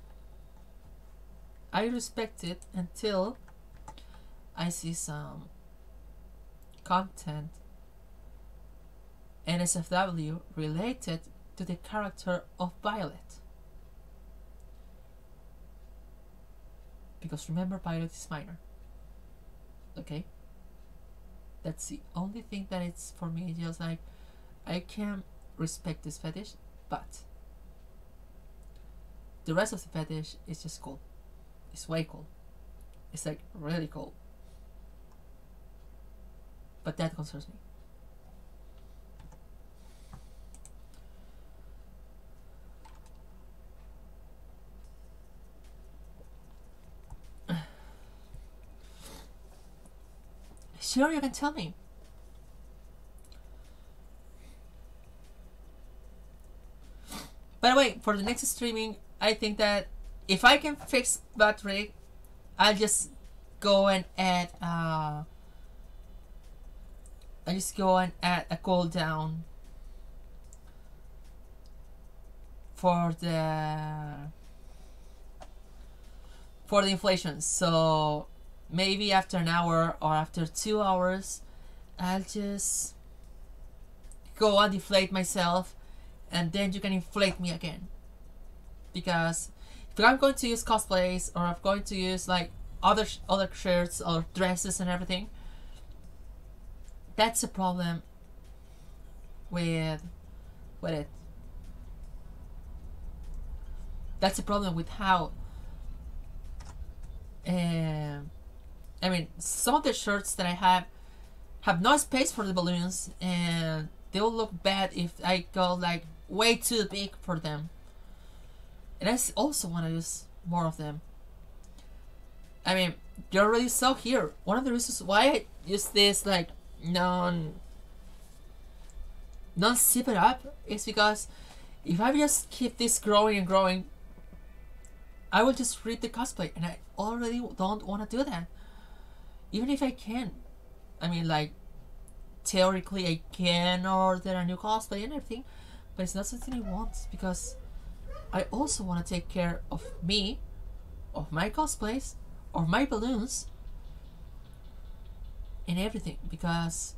I respect it until I see some content N S F W related to the character of Violet. Because remember, Violet is minor. Okay? That's the only thing that it's for me. Just like, I can respect this fetish, but the rest of the fetish is just cool. It's way cool. It's like really cool. But that concerns me. Sure, you can tell me. By the way, for the next streaming, I think that if I can fix battery, I'll just go and add uh I just go and add a cooldown for the for the inflation. So maybe after an hour or after two hours, I'll just go and deflate myself, and then you can inflate me again. Because if I'm going to use cosplays, or I'm going to use like other sh other shirts or dresses and everything, that's a problem with with it. That's a problem with how. Um, I mean, some of the shirts that I have have no space for the balloons, and they will look bad if I go like way too big for them. And I also want to use more of them. I mean, you already saw here, one of the reasons why I use this like non non zip it up is because if I just keep this growing and growing, I will just rip the cosplay, and I already don't want to do that. Even if I can. I mean, like, theoretically I can order a new cosplay and everything, but it's not something I want, because I also want to take care of me, of my cosplays, or my balloons, and everything, because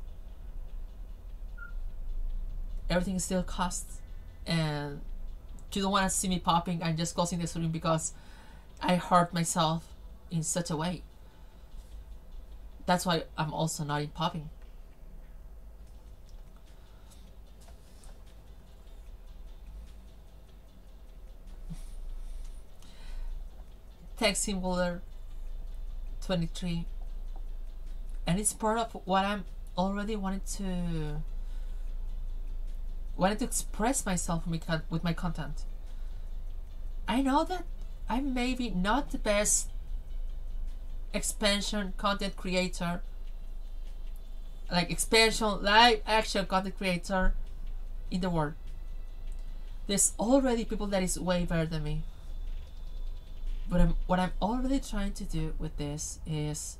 everything still costs, and you don't want to see me popping and just closing the stream because I hurt myself in such a way. That's why I'm also not in popping. Thanks, Simulator twenty-three. And it's part of what I'm already wanted to wanted to express myself with my, with my content. I know that I'm maybe not the best expansion content creator, like expansion live action content creator in the world. There's already people that is way better than me. But I'm, what I'm already trying to do with this is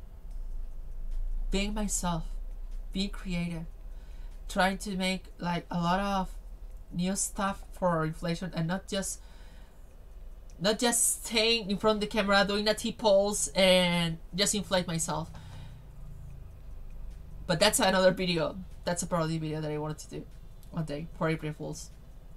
being myself, being creative, trying to make like a lot of new stuff for inflation, and not just not just staying in front of the camera doing a T-pose and just inflate myself. But that's another video. That's a parody video that I wanted to do one day for April Fools.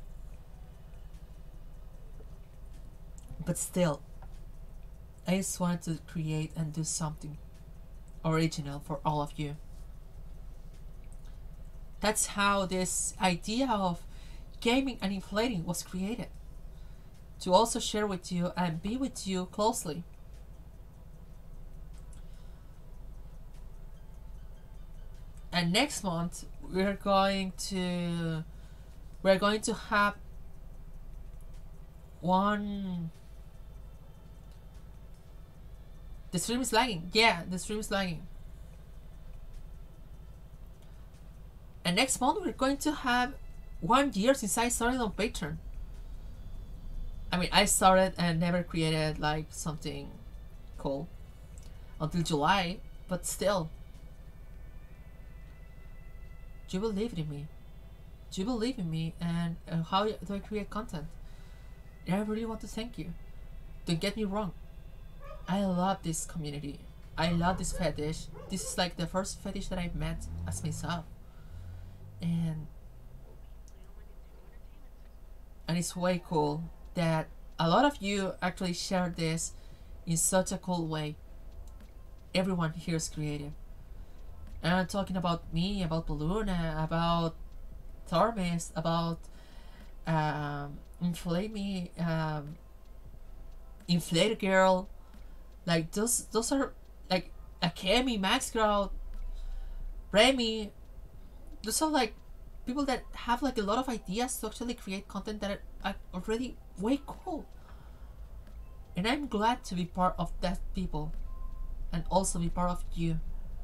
But still, I just wanted to create and do something original for all of you. That's how this idea of gaming and inflating was created. To also share with you and be with you closely. And next month we're going to we're going to have one. The stream is lagging. Yeah, the stream is lagging. And next month we're going to have one year since I started on Patreon. I mean, I started and never created like something cool until July, but still. Do you believe in me? Do you believe in me and uh, how do I create content? And I really want to thank you. Don't get me wrong. I love this community. I love this fetish. This is like the first fetish that I've met as myself. And and it's way cool that a lot of you actually share this in such a cool way. Everyone here is creative. And I'm talking about me, about Balloona, about Tharmis, about um, Inflate Me, um, Inflated Girl. Like those, those are like Akemi, Max Crowd, Remy. Those are like people that have like a lot of ideas to actually create content that are, are already way cool. And I'm glad to be part of that people, and also be part of you.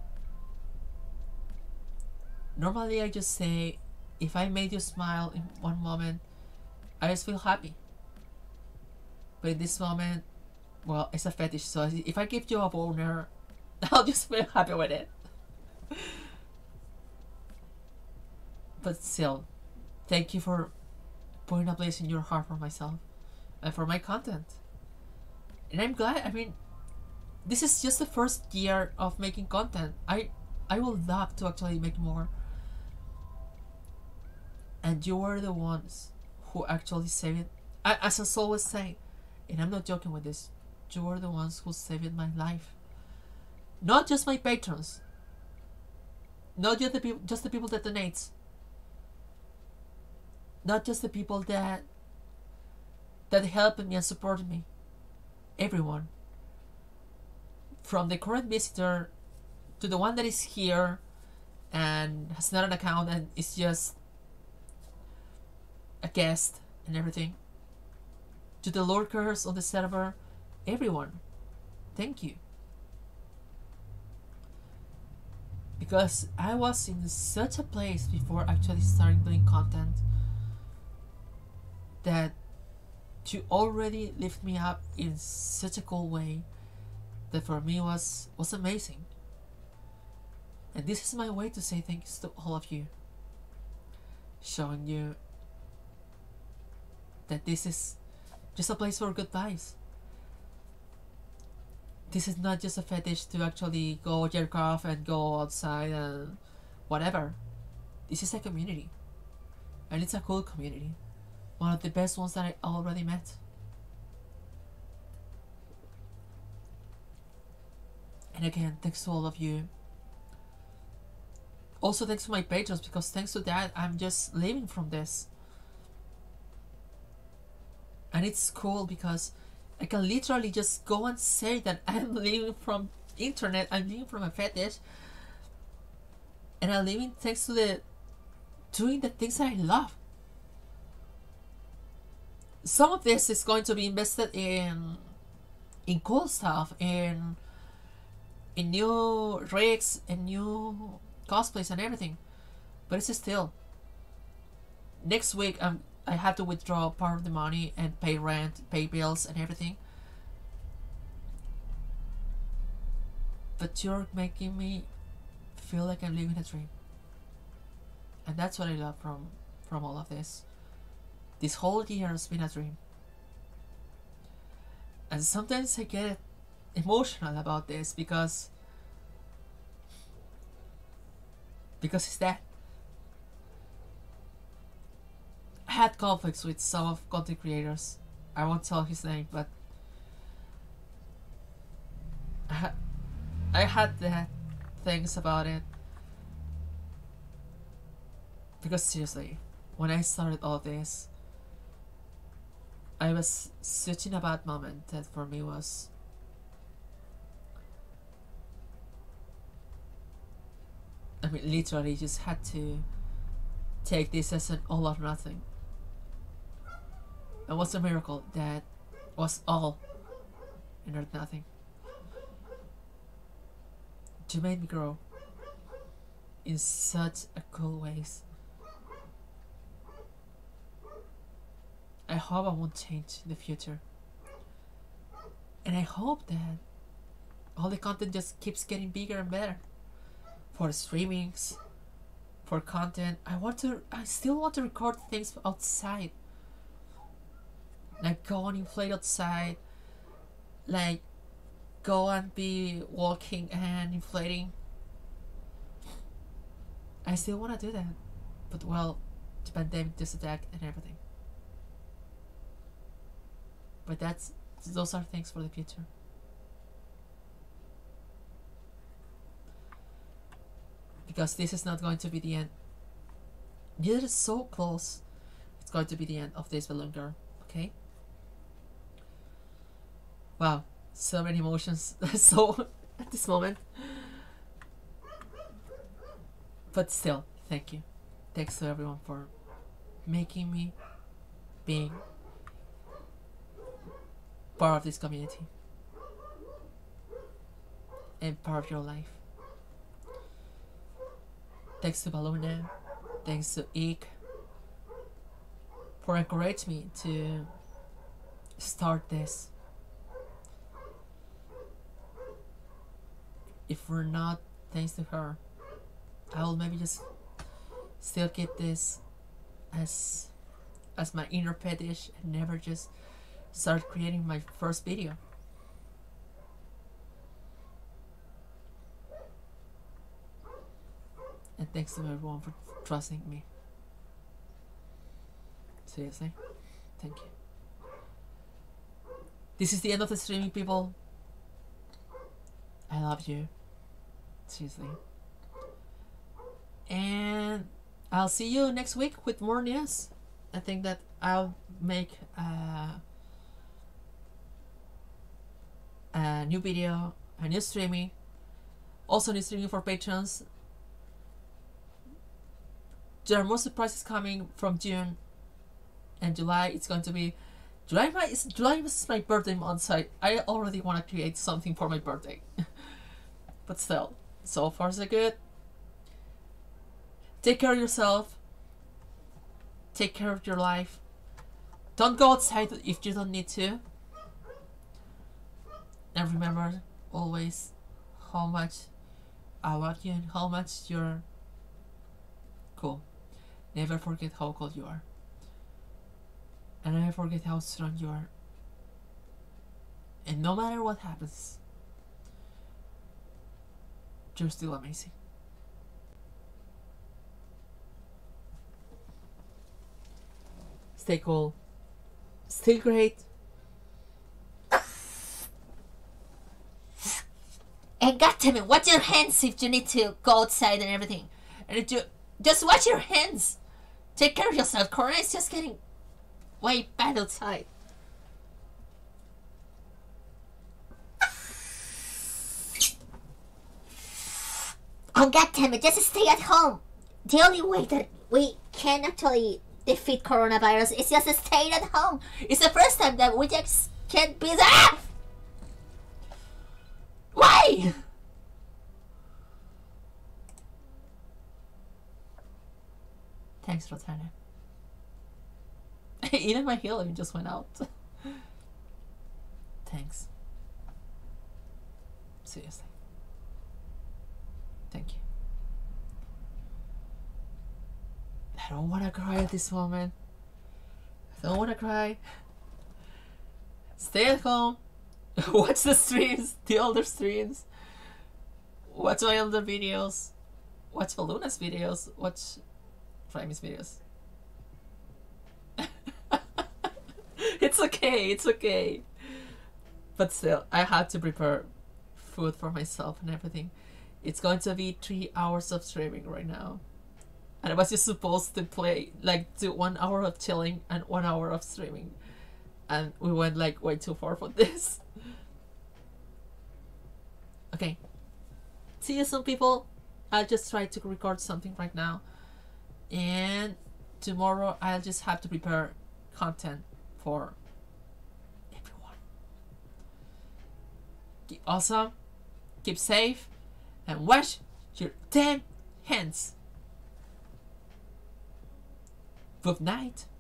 Normally I just say, if I made you smile in one moment, I just feel happy. But in this moment, well, it's a fetish, so if I give you a boner, I'll just feel happy with it. But still, thank you for putting a place in your heart for myself and for my content. And I'm glad, I mean, this is just the first year of making content. I I would love to actually make more. And you are the ones who actually save it. I, as I always say, and I'm not joking with this, you are the ones who saved my life. Not just my patrons. Not just the people, just the people that donate. Not just the people that that helped me and supported me. Everyone. From the current visitor to the one that is here and has not an account and is just a guest and everything. To the lurkers on the server, everyone, thank you. Because I was in such a place before actually starting doing content that you already lift me up in such a cool way that for me was was amazing. And this is my way to say thanks to all of you, showing you that this is just a place for good vibes. This is not just a fetish to actually go jerk off and go outside and whatever. This is a community, and it's a cool community, one of the best ones that I already met. And again, thanks to all of you. Also thanks to my patrons, because thanks to that I'm just living from this. And it's cool because I can literally just go and say that I'm living from internet, I'm living from a fetish, and I'm living thanks to the doing the things that I love. Some of this is going to be invested in in cool stuff, in in new rigs, and new cosplays and everything. But it's still, next week I'm I have to withdraw part of the money and pay rent, pay bills and everything. But you're making me feel like I'm living a dream. And that's what I love from, from all of this. This whole year has been a dream. And sometimes I get emotional about this because because it's that. I had conflicts with some of content creators. I won't tell his name, but I had I had that things about it. Because seriously, when I started all this, I was such in a bad moment that for me was I mean literally just had to take this as an all or nothing. It was a miracle that was all and not nothing. You made me grow in such a cool ways. I hope I won't change in the future. And I hope that all the content just keeps getting bigger and better. For streamings, for content. I want to I still want to record things outside. Like go and inflate outside. Like go and be walking and inflating. I still want to do that. But well, the pandemic just attacked and everything. But that's those are things for the future. Because this is not going to be the end. Neither is so close. It's going to be the end of this balloon girl. Okay? Wow, so many emotions. So at this moment. But still, thank you. Thanks to everyone for making me being part of this community and part of your life. Thanks to Baluna, thanks to Eek for encouraging me to start this. If we're not, thanks to her, I will maybe just still keep this as as my inner fetish and never just start creating my first video. And thanks to everyone for trusting me. Seriously, thank you. This is the end of the streaming, people. I love you. Seriously. And I'll see you next week with more news. I think that I'll make uh, a new video, a new streaming, also new streaming for patrons. There are more surprises coming from June and July. It's going to be July. My is July is my birthday month, so I, I already want to create something for my birthday. But still, so far so good. Take care of yourself. Take care of your life. Don't go outside if you don't need to. And remember always how much I love you and how much you're cool. Never forget how cool you are. And never forget how strong you are. And no matter what happens, you're still amazing. Stay cool. Stay great. And goddammit, watch your hands if you need to go outside and everything. And if you just watch your hands. Take care of yourself. Corona is just getting way bad outside. Oh goddammit, just stay at home. The only way that we can actually defeat coronavirus is just stay at home. It's the first time that we just can't be there. Why? Thanks, Rotana. Even my healing just went out. Thanks. Seriously. Thank you. I don't want to cry at this moment. I don't want to cry. Stay at home. Watch the streams, the older streams. Watch my older videos. watch Valuna's videos, watch Remy's videos. It's okay, it's okay. But still, I had to prepare food for myself and everything. It's going to be three hours of streaming right now. And I was just supposed to play, like, do one hour of chilling and one hour of streaming. And we went, like, way too far for this. Okay. See you soon, people. I'll just try to record something right now. And tomorrow, I'll just have to prepare content for everyone. Keep awesome. Keep safe. And wash your damn hands. Good night.